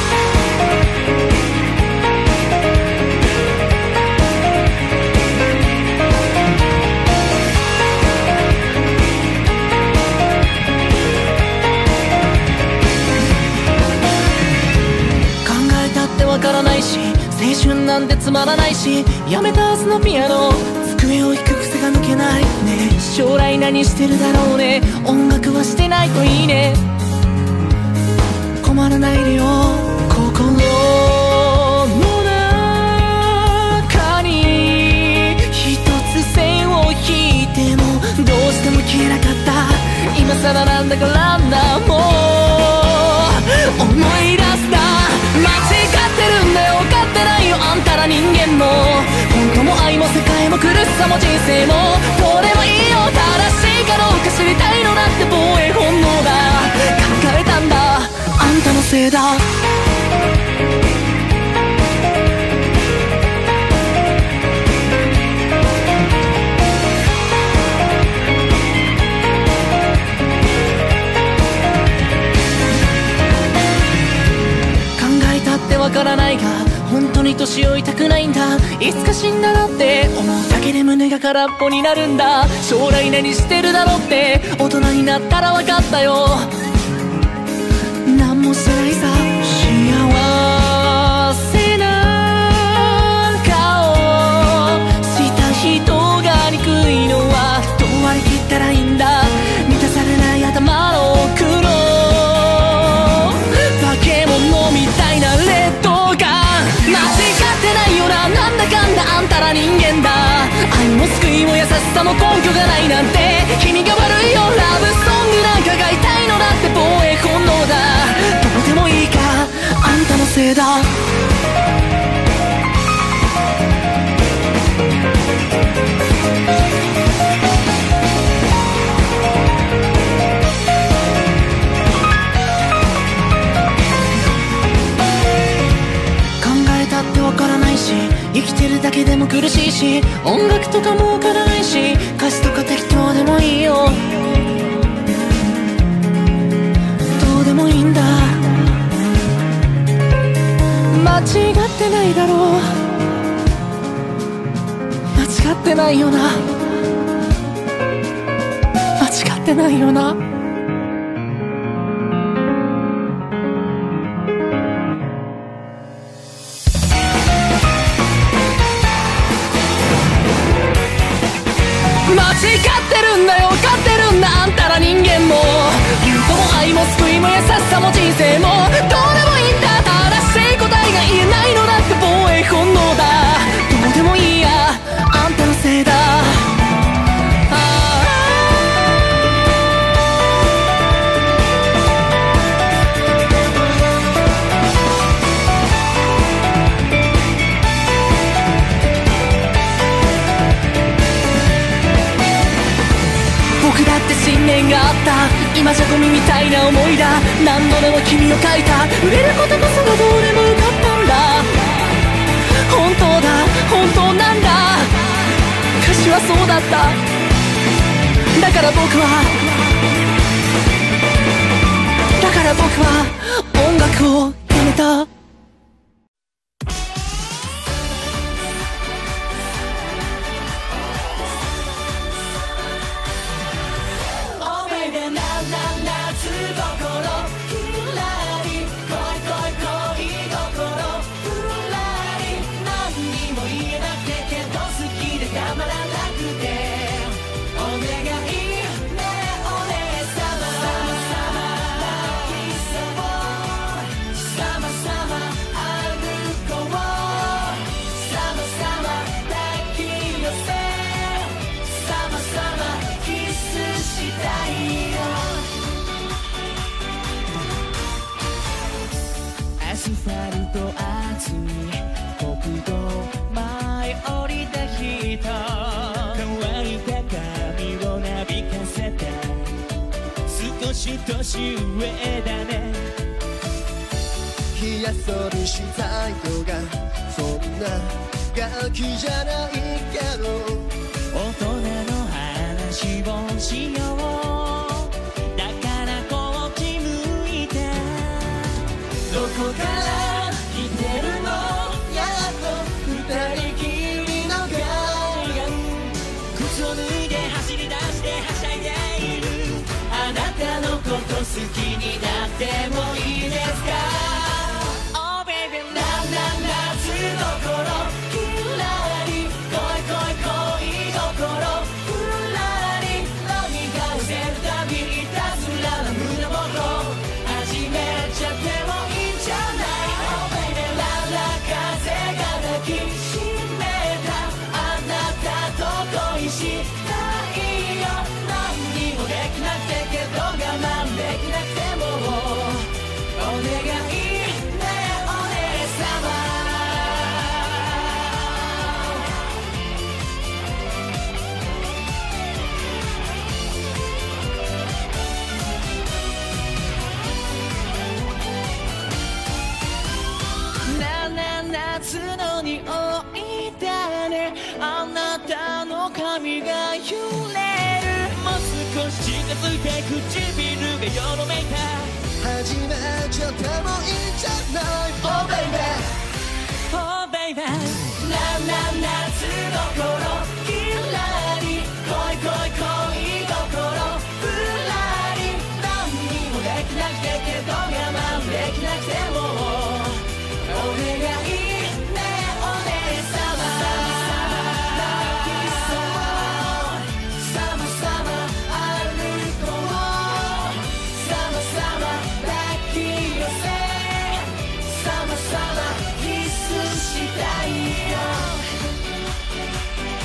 わからないし青春なんてつまらないしやめたはずのピアノ机を弾く癖が抜けないね将来何してるだろうね音楽はしてないといいね困らないでよ心の中に一つ線を引いてもどうしても消えなかった今更なんだからなもう思い出すな間違ってるんだよ分かってないよあんたら人間も本当も愛も世界も苦しさも人生もどれもいいよ正しいかどうか知りたいのだって防衛本能だ考えたんだあんたのせいだわからないが本当に年老いたくないんだいつか死んだらって思うだけで胸が空っぽになるんだ将来何してるだろうって大人になったら分かったよ何もしてないさ幸せな顔した人が憎いのはどう割り切ったらいいんだ満たされない頭の苦労化け物みたいなレッドガン間違ってないよななんだかんだあんたら人間だ愛も救いも優しさも根拠がないなんて君が悪いよラブソングなんかが痛いのだって防衛本能だどうでもいいかあんたのせいだってわからないし生きてるだけでも苦しいし音楽とかもわからないし歌詞とか適当でもいいよどうでもいいんだ間違ってないだろう間違ってないよな間違ってないよな間違ってるんだよ分かってるんだあんたら人間も本当も愛も救いも優しさも人生もどうでもいいんだ正しい答えが言えないのだって防衛本能だどうでもいいやあんたのせいだだって信念があった。今じゃゴミみたいな思いだ。何度でも君を書いた。売れることこそがどうでもよかったんだ。本当だ本当なんだ。歌詞はそうだった。だから僕はだから僕は音楽をやめた。 アスファルト熱い国道前降りた人、乾いた髪をなびかせて少し年上だね。 冷やそうにしたいのがそんなガキじゃないけど、 大人の話をしよう。だからこっち向いて。どこから来てるの、やっと二人きりの海岸。靴を脱いで走り出してはしゃいでいる。あなたのこと好きになってもいいですか。Oh baby なな夏どころきらり恋恋恋どころふらり飲みがうせるたびいたずらな胸元始めちゃってもいいんじゃない。 Oh baby ララ風が抱きしめたあなたと恋したいよ。何にもできなくてけど我慢できなくてもお願いねお姉様。なな夏の匂いだね。あなたの髪が揺れる。もう少し近づいて唇がよろめいた。 始めちゃってもいいんじゃない Oh baby Oh baby なな夏どころきらり恋恋恋どころふらり何にもできなくてけど我慢できなくてもお願いねお姉様。泣きそうさまさま歩こう。さまさま抱き寄せさまさまキスしたいよ。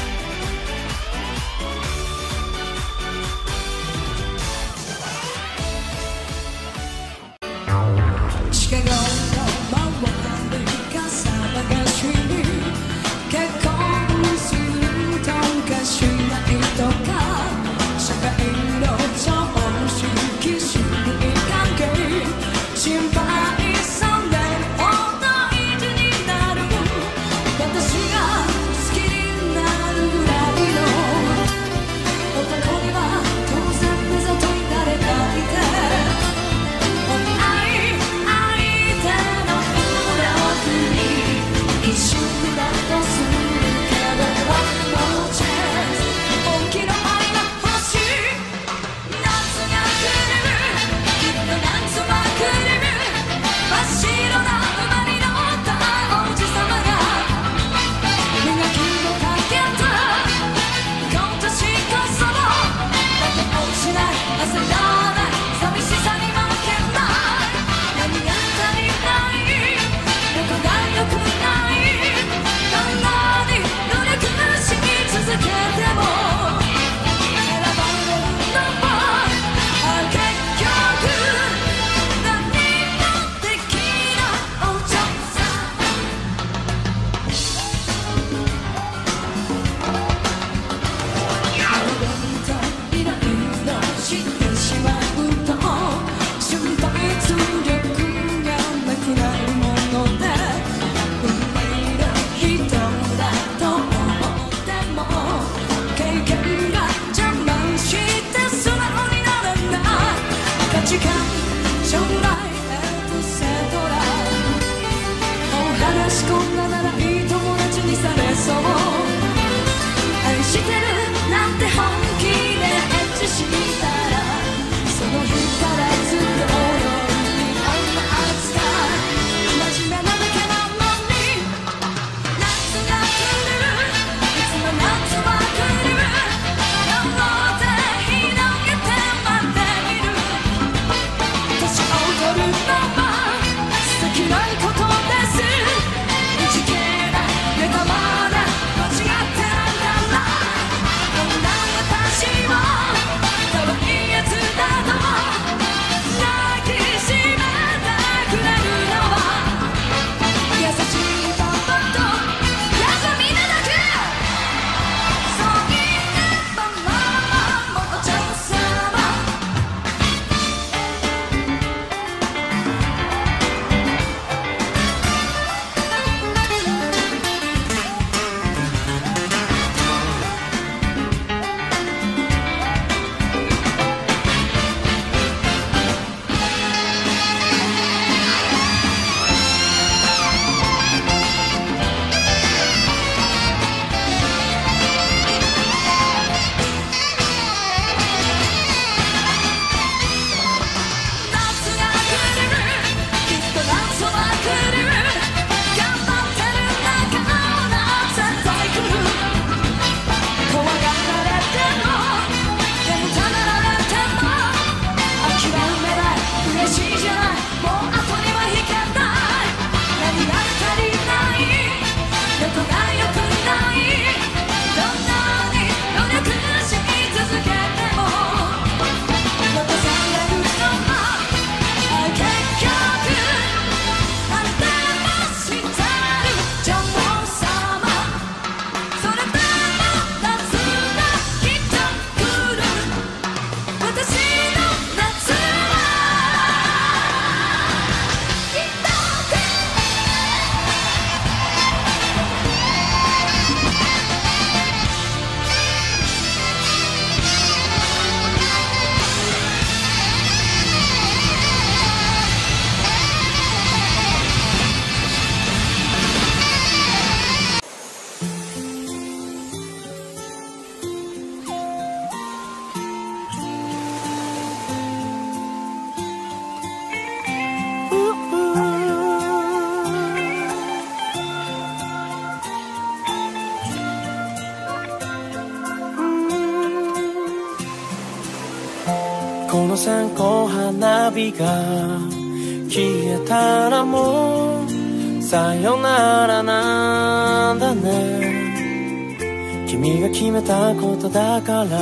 この線香花火が消えたらもうさよならなんだね。君が決めたことだから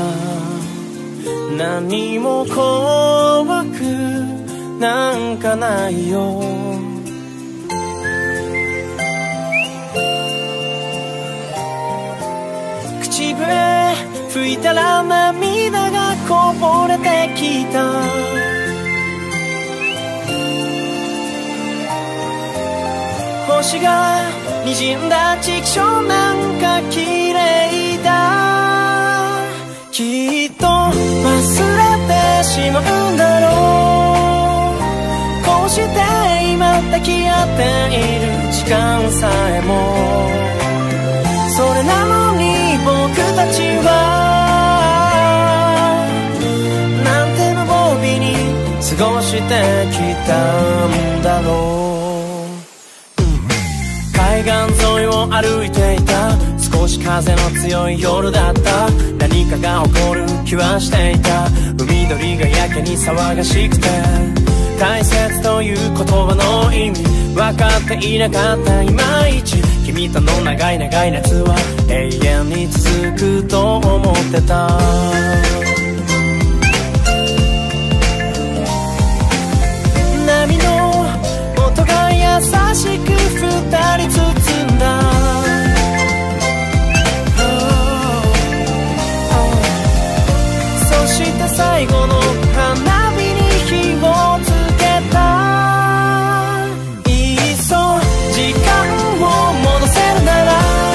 何も怖くなんかないよ。口笛吹いたら涙がこぼれてきた。星が滲んだチクショーなんか綺麗だ。きっと忘れてしまうんだろう。こうして今抱き合っている時間さえも。それなのに僕たちはなんて無防備に過ごしてきたんだろう。海岸沿いを歩いていた。少し風の強い夜だった。何かが起こる気はしていた。海鳥がやけに騒がしくて大切という言葉の意味分かっていなかったいまいち。君との長い長い夏は永遠に続くと思ってた。波の音が優しく二人包んだ。そして最後の花火に火をつけた。いっそ時間を戻せるなら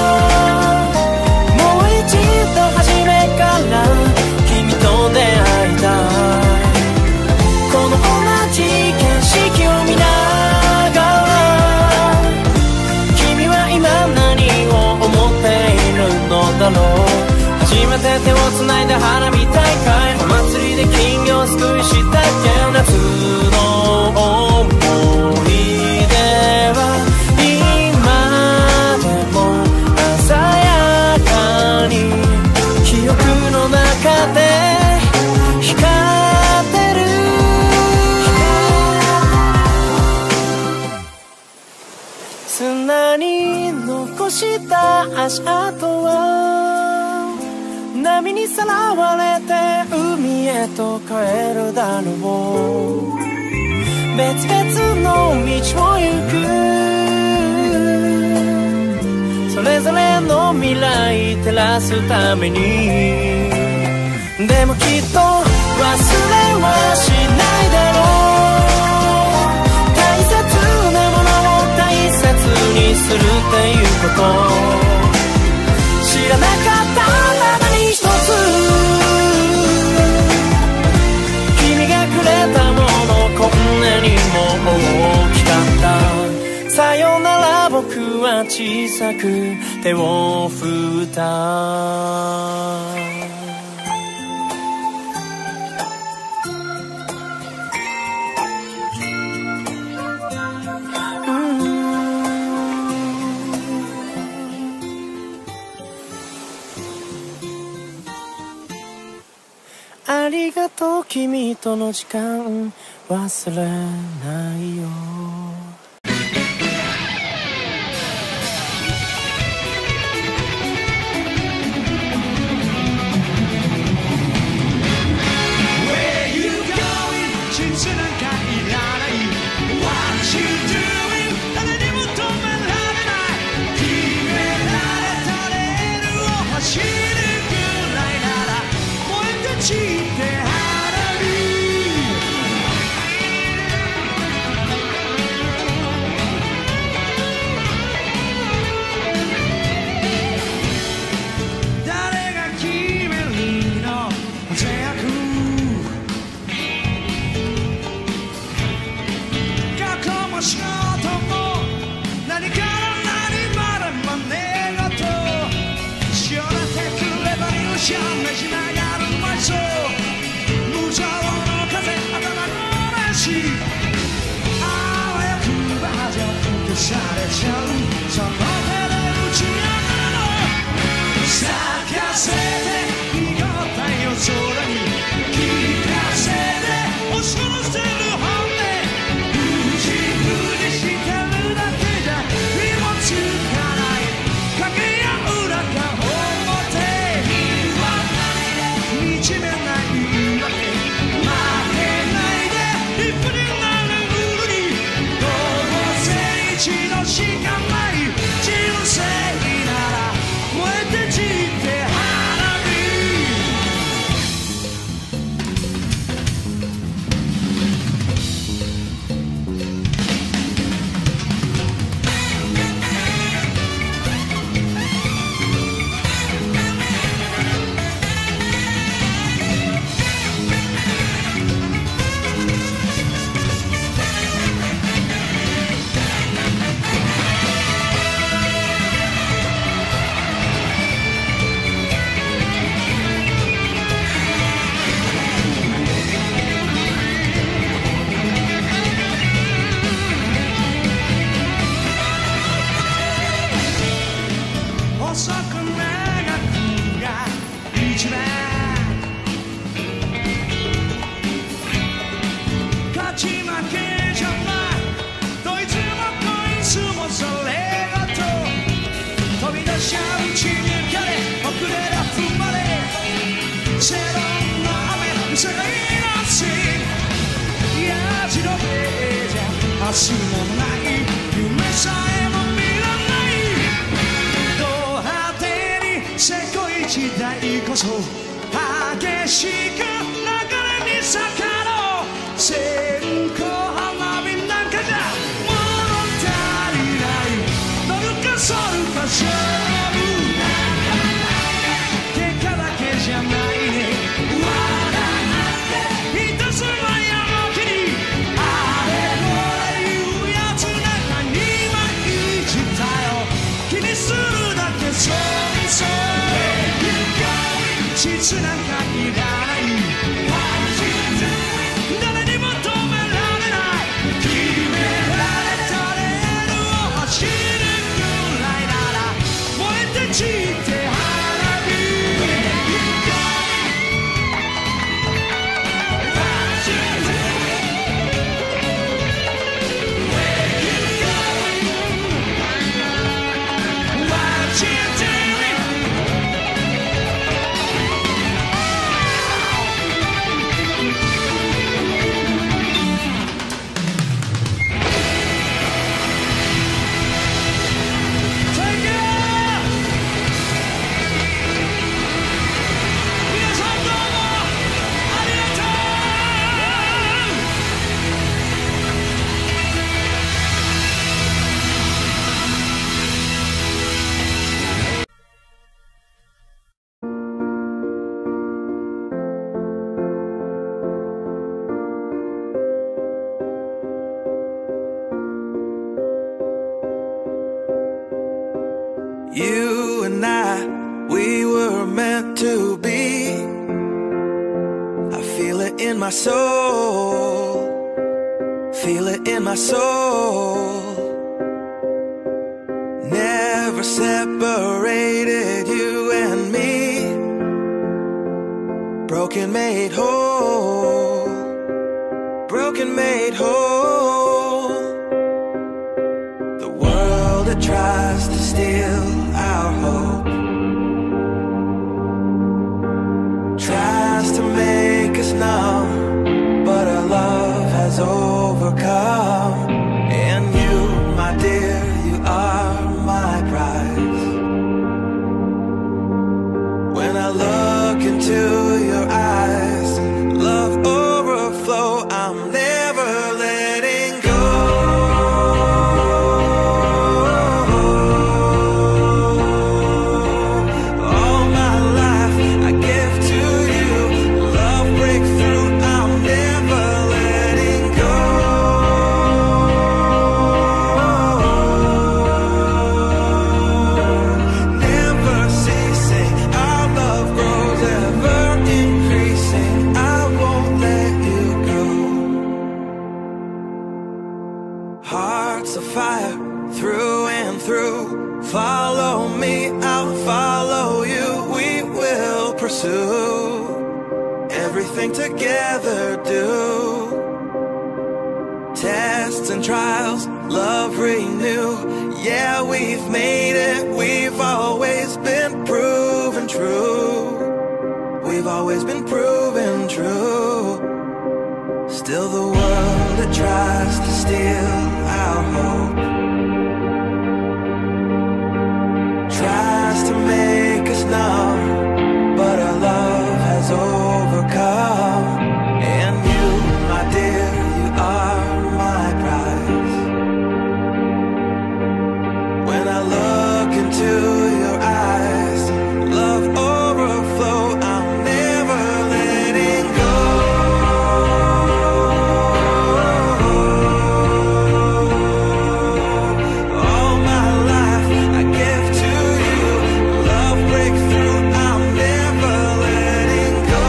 もう一度初めから君と出会いたい。この同じ景色を見ながら君は今何を思っているのだろう。初めて手をつないだ花火大会。お祭りで金魚すくいしたっけ。夏の思い出は今でも鮮やかに記憶の中で光ってる。砂に残した足跡は波にさらわれて海へと帰るだろう。別々の道を行く。それぞれの未来照らすために。でもきっと忘れはしないだろう。大切なものを大切にするっていうこと知らなかったままに一つ。君がくれたものこんなにも大きかった。さよなら僕は小さく手を振った。ありがとう君との時間忘れないよ。 しながらうまいそう惨めないわけ負けないで一歩になるにどうせ一度しかない人生なら燃えて散って花火遅く長くが一番勝ち負けじゃないどいつもこいつもそれがと飛び出しゃ打ち抜かれ遅れだ踏まれ正論の雨世界のせいやじろべじゃ明日もない夢さえも見らないせこい時代こそ激しく流れに逆ろう線香花火なんかじゃ物足りない乗るかそるか勝負結果だけじゃないねひたすらやる気にあれこれ言うやつなんかに毎日だよ気にするだけそうそう質なんかいらない誰にも止められない決められたレールを走るくらいなら燃えて散って花火 You and I, we were meant to be. I feel it in my soul, feel it in my soul. Never separated, you and me. Broken made whole, broken made whole. The world that tries to steal our hope tries to make us numb, but our love has overcome. And you, my dear, you are my prize. When I look into your eyes, love overflow, I'm never letting go. Hearts of fire through and through. Follow me, I'll follow you. We will pursue everything together. Do tests and trials, love renew. Yeah, we've made it. We've always been proven true. We we've always been proven true. Still the world that tries to steal our hope tries to make us numb, but our love has overcome. And you, my dear, you are my prize. When I look into your eyes, love overflow, I'm never letting go. All my life I give to you, love breakthrough, I'm never letting go.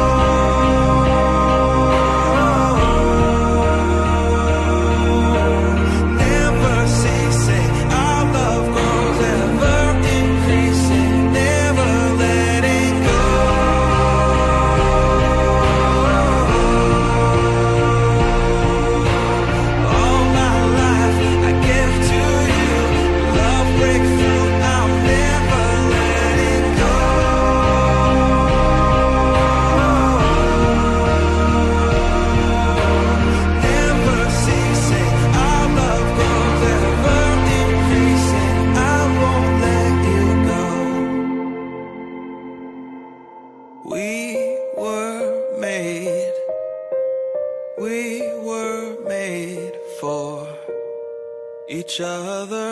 Never ceasing, our love grows ever increasing, never letting go. All my life I give to you, love breakthrough, I'm never letting go. Never ceasing, our love grows ever increasing, I won't let you go. We were made, we were made for each other.